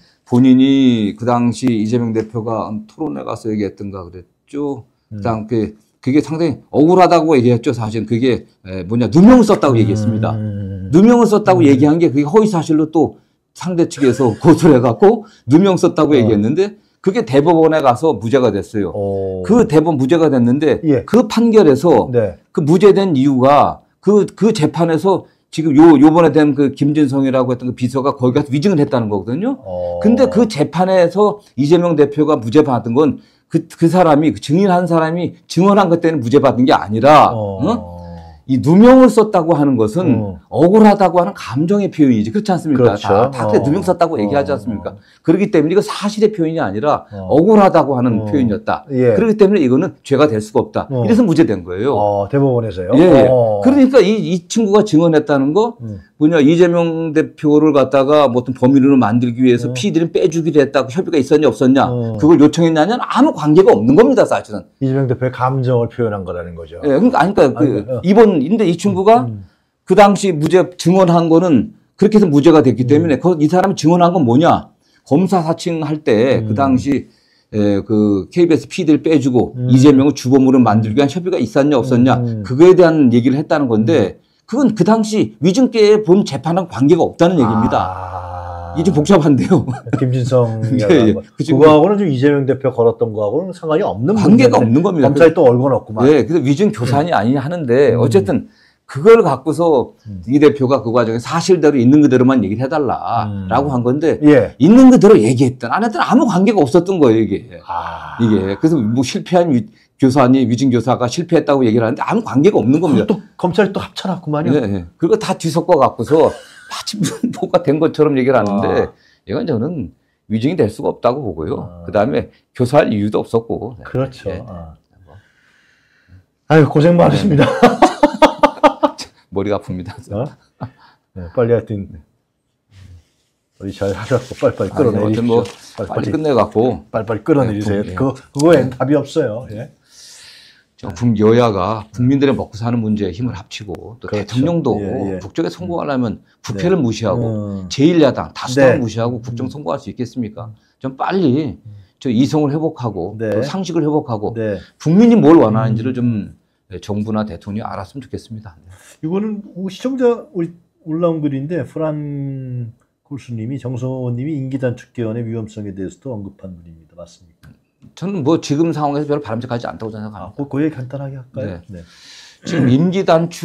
본인이 그 당시 이재명 대표가 토론회 가서 얘기했던가 그랬죠. 음. 그다음 그 그게 상당히 억울하다고 얘기했죠. 사실 그게 에, 뭐냐 누명을 썼다고 얘기했습니다. 음. 누명을 썼다고 음. 얘기한 게 그게 허위 사실로 또 상대 측에서 고소를 해갖고 누명 썼다고 어. 얘기했는데 그게 대법원에 가서 무죄가 됐어요. 오. 그 대법원 무죄가 됐는데 예. 그 판결에서 네. 그 무죄된 이유가 그, 그 재판에서 지금 요, 요번에 된 그 김진성이라고 했던 그 비서가 거기 가서 위증을 했다는 거거든요. 어. 근데 그 재판에서 이재명 대표가 무죄 받은 건 그, 그 사람이, 그 증인한 사람이 증언한 것 때문에 무죄 받은 게 아니라, 어. 어? 이 누명을 썼다고 하는 것은 어. 억울하다고 하는 감정의 표현이지. 그렇지 않습니까? 그렇죠. 다, 다 어. 누명 썼다고 얘기하지 어. 않습니까? 그렇기 때문에 이거 사실의 표현이 아니라 어. 억울하다고 하는 어. 표현이었다. 예. 그렇기 때문에 이거는 죄가 될 수가 없다. 어. 이래서 무죄된 거예요. 어, 대법원에서요? 예, 예. 어. 그러니까 이, 이 친구가 증언했다는 거, 음. 뭐냐, 이재명 대표를 갖다가 뭐 어떤 범인으로 만들기 위해서 어. 피디를 빼주기로 했다고 협의가 있었냐, 없었냐, 어. 그걸 요청했냐는 아무 관계가 없는 겁니다, 사실은. 이재명 대표의 감정을 표현한 거라는 거죠. 예, 그러니까, 아니, 그러니까, 아니, 그, 어. 이번, 근데 이 친구가 음. 그 당시 무죄 증언한 거는 그렇게 해서 무죄가 됐기 때문에 그, 이 사람이 증언한 건 뭐냐, 검사 사칭할 때 그 음. 당시 에, 그 케이비에스 피디를 빼주고 음. 이재명을 주범으로 만들기 위한 협의가 있었냐, 없었냐, 음. 그거에 대한 얘기를 했다는 건데, 그건 그 당시 위증죄에 본 재판하고 관계가 없다는 얘기입니다. 아. 이게 좀 복잡한데요. 김진성 예, 예. 그 친구- 그거하고는 좀 이재명 대표 걸었던 거하고는 상관이 없는 관계가 문제인데 없는 겁니다. 검찰이 또 얼건 없구만. 예, 그래서 위증 교산이 아니냐 하는데, 음. 어쨌든 그걸 갖고서 음. 이 대표가 그 과정에 사실대로 있는 그대로만 얘기를 해달라라고 음. 한 건데, 예. 있는 그대로 얘기했던, 안 했던 아무 관계가 없었던 거예요, 이게. 아. 이게. 그래서 뭐 실패한 위, 교사니, 위증 교사가 실패했다고 얘기를 하는데 아무 관계가 없는 겁니다. 또 검찰이 또 합쳐놨구만요. 예, 예. 그리고 다 뒤섞어 갖고서 마치 무슨 뭐가 된 것처럼 얘기를 하는데, 아. 이건 저는 위증이 될 수가 없다고 보고요. 아. 그 다음에 교사할 이유도 없었고. 그렇죠. 예. 아. 아유, 고생 많으십니다. 머리가 아픕니다. 어? 네, 빨리 하여튼 우리 잘 하라고 빨리빨리 아니, 끌어내리십시오. 아무튼 뭐 빨리, 빨리 빨리, 끝내갖고 빨리빨리 끌어내리세요. 네, 그, 그거엔 답이 없어요. 예. 저 국- 여야가 국민들의 먹고 사는 문제에 힘을 합치고 또 그렇죠. 대통령도 예, 예. 국정에 성공하려면 국회를 네. 무시하고 음. 제일 야당 다수당을 네. 무시하고 국정 성공할 수 있겠습니까? 좀 빨리 저 이성을 회복하고 네. 또 상식을 회복하고 네. 국민이 뭘 원하는지를 좀 정부나 대통령이 알았으면 좋겠습니다. 이거는 우리 시청자 우리 올라온 글인데 프란 골수님이 정성호님이 임기 단축 개헌의 위험성에 대해서도 언급한 분입니다. 맞습니까? 저는 뭐 지금 상황에서 별로 바람직하지 않다고 생각합니다. 아, 그, 그 얘기 간단하게 할까요? 네. 지금 임기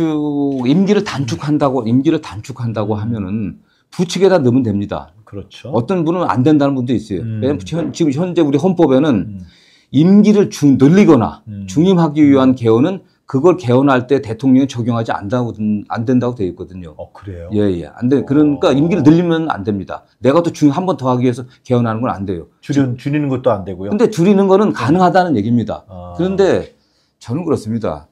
단축, 임기를 단축한다고, 임기를 단축한다고 하면은 부칙에다 넣으면 됩니다. 그렇죠. 어떤 분은 안 된다는 분도 있어요. 음. 왜냐면 현- 지금 현재 우리 헌법에는 음. 임기를 중, 늘리거나 음. 중임하기 위한 개헌은 그걸 개헌할 때 대통령이 적용하지 않다고, 안 된다고 되어 있거든요. 어, 그래요? 예, 예. 안 돼. 그러니까 어. 임기를 늘리면 안 됩니다. 내가 또 중, 한 번 더 하기 위해서 개헌하는 건 안 돼요. 줄여, 줄이는 것도 안 되고요. 근데 줄이는 거는 가능하다는 얘기입니다. 아. 그런데 저는 그렇습니다.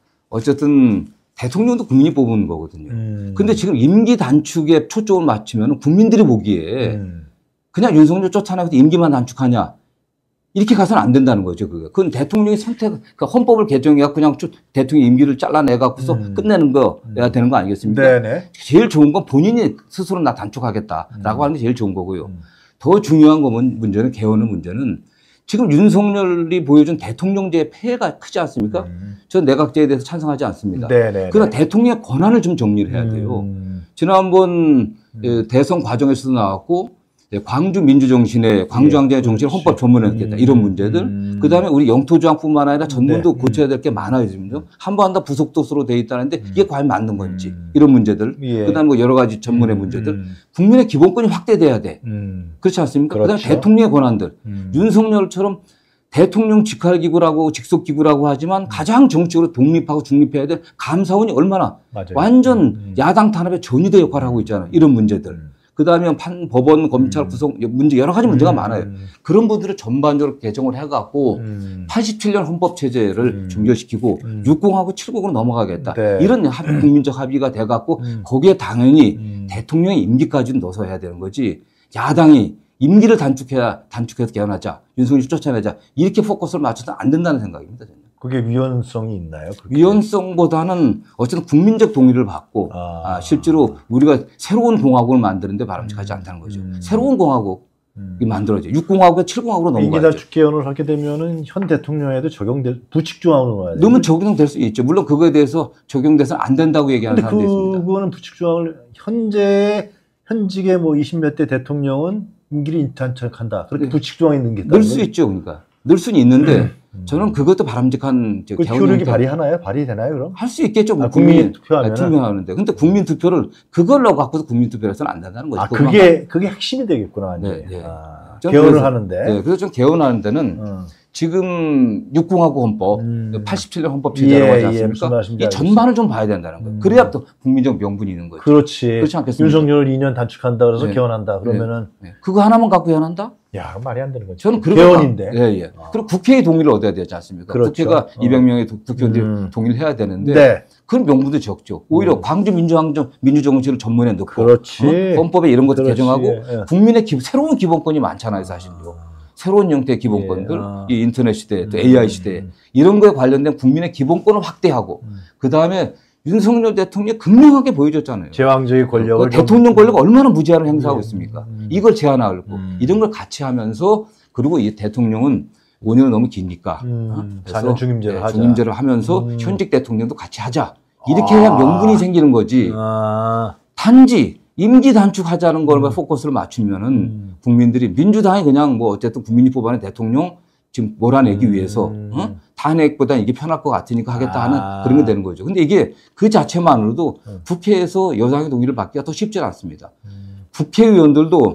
어쨌든 대통령도 국민이 뽑은 거거든요. 음. 근데 지금 임기 단축에 초점을 맞추면 국민들이 보기에 음. 그냥 윤석열 쫓아내고 임기만 단축하냐 이렇게 가서는 안 된다는 거죠. 그게. 그건 대통령이 선택, 그러니까 헌법을 개정해서 그냥 쭉 대통령 임기를 잘라내 갖고서 음. 끝내는 거야 되는 거 아니겠습니까? 네네. 제일 좋은 건 본인이 스스로 나 단축하겠다라고 음. 하는 게 제일 좋은 거고요. 음. 더 중요한 건 문제는 개헌의 문제는 지금 윤석열이 보여준 대통령제의 폐해가 크지 않습니까? 음. 저는 내각제에 대해서 찬성하지 않습니다. 네네. 그러나 대통령의 권한을 좀 정리를 해야 돼요. 음. 지난번 예, 대선 과정에서도 나왔고 예, 광주 민주정신의 광주항쟁의 정신을 그렇지. 헌법 전문화했겠다. 이런 문제들. 음. 그다음에 우리 영토조항뿐만 아니라 전문도 네. 고쳐야 될 게 많아요. 지금 한번 한다 부속도수로 돼 있다는데 이게 과연 맞는 건지 음. 이런 문제들. 예. 그다음에 뭐 여러 가지 전문의 문제들. 음. 국민의 기본권이 확대돼야 돼. 음. 그렇지 않습니까? 그렇죠. 그다음에 대통령의 권한들. 음. 윤석열처럼 대통령 직할기구라고 직속기구라고 하지만 가장 정치적으로 독립하고 중립해야 될 감사원이 얼마나 맞아요. 완전 음. 야당 탄압의 전위대 역할을 하고 있잖아요. 이런 문제들. 음. 그 다음에 판, 법원, 검찰 음. 구성 문제 여러 가지 문제가 음. 많아요. 그런 분들을 전반적으로 개정을 해갖고 음. 팔십칠 년 헌법 체제를 음. 종결시키고 음. 육공하고 칠공으로 넘어가겠다. 네. 이런 합, 국민적 합의가 돼갖고 음. 거기에 당연히 음. 대통령의 임기까지는 넣어서 해야 되는 거지. 야당이 임기를 단축해야 단축해서 개헌하자, 윤석열 쫓아내자 이렇게 포커스를 맞춰서 안 된다는 생각입니다. 저는. 그게 위헌성이 있나요? 그렇게? 위헌성보다는 어쨌든 국민적 동의를 받고 아. 아, 실제로 우리가 새로운 공화국을 만드는데 바람직하지 않다는 거죠. 음. 새로운 공화국이 음. 만들어져. 육공화국에 칠공화국으로 임기 넘어가죠. 단축 개헌을 하게 되면은 현 대통령에도 적용될 부칙 조항으로 넣어야 돼요. 넣으면 적용될 수 있죠. 물론 그거에 대해서 적용돼서는 안 된다고 얘기하는 근데 사람도 있습니다. 그거는 부칙 조항을 현재 현직의 뭐 이십 몇 대 대통령은 임기를 단축한다. 그렇게 네. 부칙 조항이 있는 게 넣을 수 있죠. 그러니까 넣을 수는 있는데 음. 저는 그것도 바람직한 그 효력이 발휘하나요? 발휘되나요? 그럼? 할수 있겠죠. 아, 국민이 투표하면은? 투표하는데. 근데 국민 투표를 그걸로 갖고서 국민 투표해서는 안 된다는 거죠. 아, 그게 그게 핵심이 되겠구나. 완전히. 네, 네. 아, 좀 개헌을 그래서- 하는데. 네, 그래서 좀 개헌하는 데는 어. 지금 육공화국 헌법, 음. 팔십칠 년 헌법 제도라고 예, 하지 예, 무슨 않습니까? 말씀인지 이 알겠어요. 전반을 좀 봐야 된다는 거예요. 음. 그래야 또 국민적 명분이 있는 거죠. 그렇지. 그렇지 않겠습니까? 윤석열을 이 년 단축한다 그래서 네. 개헌한다. 그러면은 네. 그거 하나만 갖고 개헌한다? 야, 그건 말이 안 되는 거죠. 저는 그런 개헌인데. 거- 예, 예. 그리고 국회의 동의를 얻어야 되지 않습니까? 그렇죠. 국회가 어. 이백 명의 도- 국회의원들이 음. 동의를 해야 되는데 네. 그런 명분도 적죠. 오히려 음. 광주 민주항정 민주정치를 전문에 넣고 그렇지. 어? 헌법에 이런 것도 그렇지. 개정하고 예. 국민의 기, 새로운 기본권이 많잖아요, 사실요. 새로운 형태의 기본권들, 예, 아. 이 인터넷 시대, 또 음. 에이아이 시대 이런 거에 관련된 국민의 기본권을 확대하고 음. 그 다음에 윤석열 대통령이 극명하게 보여줬잖아요. 제왕적인 권력을 그 대통령 권력 얼마나 무제한을 행사하고 음. 있습니까? 음. 이걸 제한하고 음. 이런 걸 같이 하면서 그리고 이 대통령은 오 년은 너무 기니까 음. 어? 사 년 중임제를 네, 하자. 중임제를 하면서 음. 현직 대통령도 같이 하자. 이렇게 해야 아. 명분이 생기는 거지. 아. 단지 임기 단축하자는 걸 음. 포커스를 맞추면은 음. 국민들이 민주당이 그냥 뭐 어쨌든 국민이 뽑아낸 대통령 지금 몰아내기 음. 위해서 어? 탄핵보다 이게 편할 것 같으니까 하겠다 하는 아. 그런 게 되는 거죠. 근데 이게 그 자체만으로도 음. 국회에서 여당의 동의를 받기가 더 쉽지 않습니다. 음. 국회의원들도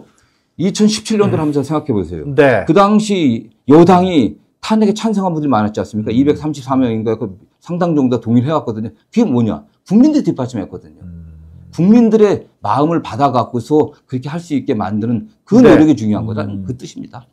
이천십칠 년도를 하면서 생각해 보세요. 네. 그 당시 여당이 탄핵에 찬성한 분들이 많았지 않습니까? 음. 이백삼십사 명인가 그 상당 정도 동의를 해왔거든요. 그게 뭐냐? 국민들이 뒷받침했거든요. 음. 국민들의 마음을 받아갖고서 그렇게 할 수 있게 만드는 그 네. 노력이 중요한 거다. 음. 그 뜻입니다.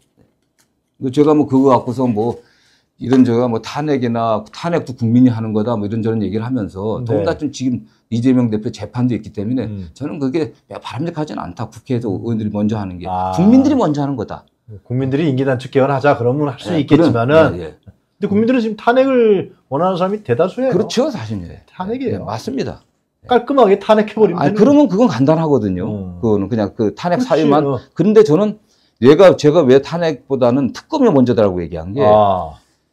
네. 제가 뭐 그거 갖고서 뭐 이런 저가 뭐 탄핵이나 탄핵도 국민이 하는 거다 뭐 이런저런 얘기를 하면서 네. 더군다나 좀 지금 이재명 대표 재판도 있기 때문에 음. 저는 그게 바람직하지는 않다. 국회에서 의원들이 먼저 하는 게 아. 국민들이 먼저 하는 거다. 국민들이 임기 단축 개헌하자 그러면 할 수 네, 있겠지만은 그런- 예, 예. 근데 국민들은 지금 탄핵을 원하는 사람이 대다수예요. 그렇죠, 사실. 예. 탄핵이에요. 예, 맞습니다. 깔끔하게 탄핵해버리면 아, 되는 그러면 그건 간단하거든요. 음. 그거는 그냥 그 탄핵 그렇지, 사유만. 어. 그런데 저는 얘가 제가 왜 탄핵보다는 특검이 먼저다라고 얘기한 게 아.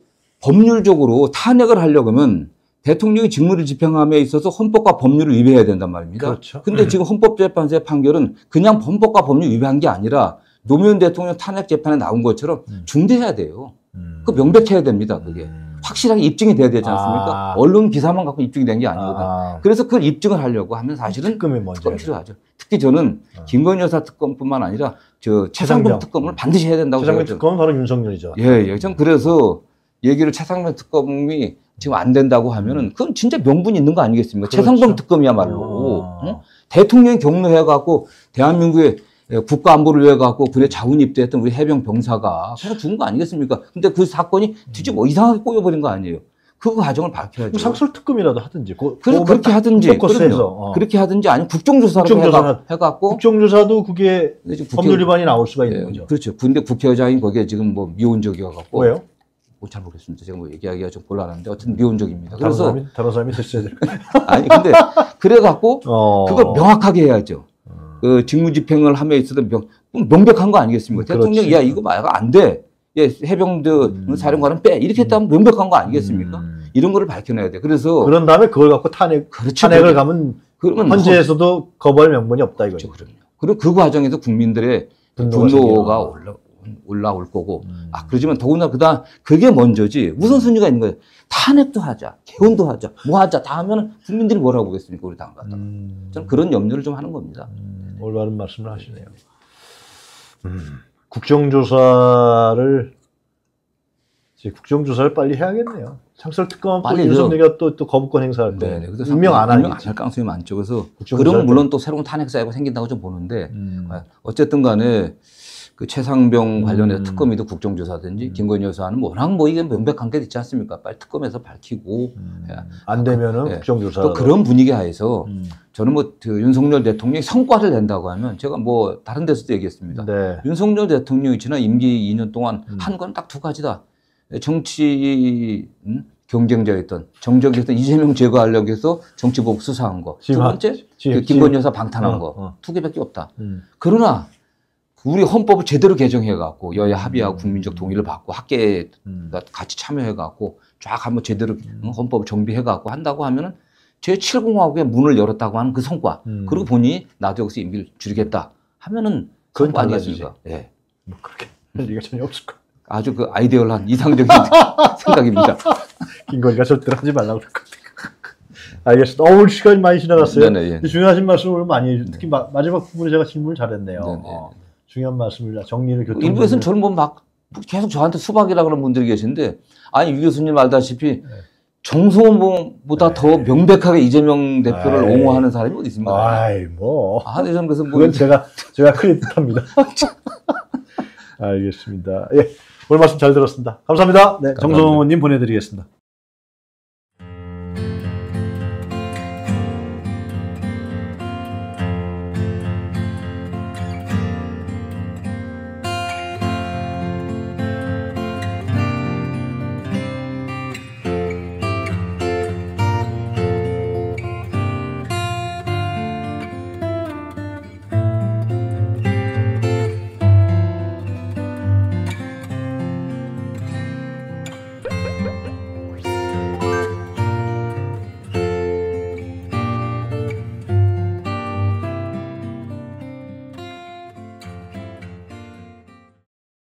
법률적으로 탄핵을 하려고 하면 대통령이 직무를 집행함에 있어서 헌법과 법률을 위배해야 된단 말입니다. 그렇죠. 근데 지금 헌법재판소의 판결은 그냥 헌법과 법률 위배한 게 아니라 노무현 대통령 탄핵 재판에 나온 것처럼 음. 중대해야 돼요. 음. 그 명백해야 됩니다, 그게. 음. 확실하게 입증이 돼야 되지 않습니까? 아. 언론 기사만 갖고 입증이 된 게 아니거든. 아. 그래서 그걸 입증을 하려고 하면 사실은 특검이 먼저 특검 해야 돼. 필요하죠. 특히 저는 어. 김건희 여사 특검뿐만 아니라 저 최상병 최상병. 특검을 반드시 해야 된다고 최상병 생각해요. 특검은 바로 윤석열이죠. 예, 예. 전 그래서 얘기를 최상병 특검이 지금 안 된다고 하면은 그건 진짜 명분이 있는 거 아니겠습니까? 그렇죠. 최상병 특검이야말로 어. 응? 대통령이 경로해갖고 대한민국의 국가 안보를 위해갖고 그래 자원 입대했던 우리 해병 병사가 그냥 죽은 거 아니겠습니까? 근데 그 사건이 뒤집어 이상하게 꼬여버린 거 아니에요? 그 과정을 밝혀야죠. 상설 특검이라도 하든지. 고, 그래서 그거만 그렇게 딱 하든지, 포커스해서. 그럼요. 어. 그렇게 하든지 아니면 국정조사로 국정조사. 해가, 해갖고 국정조사도 그게 이제 국회- 법률 위반이 나올 수가 있는 예, 거죠. 그렇죠. 근데 국회의장이 거기에 지금 뭐 미온적이어갖고 왜요? 뭐 잘 모르겠습니다. 제가 뭐 얘기하기가 좀 곤란한데 어쨌든 미온적입니다. 다른 그래서 사람이, 다른 사람이 됐어야 될 거예요. 아니 근데 그래갖고 어. 그걸 명확하게 해야죠. 그 직무집행을 함에 있어도 명, 명백한 거 아니겠습니까? 그렇지. 대통령이 야 이거 말가 안 돼. 예, 해병대 음. 사령관은 빼. 이렇게 했다면 명백한 거 아니겠습니까? 음. 이런 거를 밝혀내야 돼. 그래서 그런 다음에 그걸 갖고 탄핵, 그렇죠. 탄핵을 가면 그러면 헌재에서도 거부할 명분이 없다 이거죠. 그렇죠, 그럼요. 그리고 그 과정에서 국민들의 분노가 분노가 생겨요. 올라, 올라올 거고, 음. 아, 그러지만 더구나 그다음, 그게 먼저지. 우선순위가 있는 거예요. 탄핵도 하자, 개헌도 하자, 뭐 하자, 다 하면은 국민들이 뭐라고 하겠습니까, 우리 당 갖다가. 음. 저는 그런 염려를 좀 하는 겁니다. 음, 올바른 말씀을 하시네요. 음. 국정조사를, 이제 국정조사를 빨리 해야겠네요. 창설 특검 또 빨리 윤석열이가 또, 또 거부권 행사할 때 네, 네. 그래서 임명 안 임명 하겠지. 안할 가능성이 많죠. 그래서 국정조사할 그러면 때. 물론 또 새로운 탄핵 사유가 생긴다고 좀 보는데 음. 어쨌든 간에 그 최상병 관련해서 음. 특검이든 국정조사든지 음. 김건희 여사는 워낙 뭐 이게 명백한 게 있지 않습니까? 빨리 특검에서 밝히고 음. 예. 안 되면은 네. 국정조사. 또 그런 분위기 하에서 음. 저는 뭐 그 윤석열 대통령이 성과를 낸다고 하면 제가 뭐 다른 데서도 얘기했습니다. 네. 윤석열 대통령이 지난 임기 이 년 동안 음. 한 건 딱 두 가지다. 정치 음? 경쟁자였던 정적이었던 이재명 제거하려고 해서 정치보복 수사한 거. 두 지금 한- 번째 지금- 그 김건희 여사 방탄한 어, 거. 어. 두 개밖에 없다. 음. 그러나 우리 헌법을 제대로 개정해갖고 여야 합의하고 음. 국민적 동의를 받고 학계에 음. 같이 참여해갖고 쫙 한번 제대로 응, 헌법을 정비해갖고 한다고 하면은 제칠 공화국의 문을 열었다고 하는 그 성과. 음. 그리고 본인이 나도 여기서 임기를 줄이겠다 하면은 그건 성과 달라지지. 아니겠습니까? 예. 뭐 그렇게 할 리가 전혀 없을 거야. 아주 그 아이디얼한 이상적인 생각입니다. 김건희가 절대로 하지 말라고 그럴 것 같아. 알겠습니다. 어, 오늘 시간이 많이 지나갔어요. 네네, 예. 중요하신 말씀을 많이 해주셨 특히 마, 마지막 부분에 제가 질문을 잘했네요. 네네. 어, 중요한 말씀을 정리를 교통. 일부에서는 저는 뭐 막 계속 저한테 수박이라 그러는 분들이 계신데 아니 유 교수님 알다시피 정성원보다 더 명백하게 이재명 대표를 아이. 옹호하는 사람이 어디 있습니까? 아이 뭐. 아, 근데 저는 그래서 뭐 그건 제가 제가 크레딧합니다. 알겠습니다. 예, 오늘 말씀 잘 들었습니다. 감사합니다. 네, 감사합니다. 정성호님 보내드리겠습니다.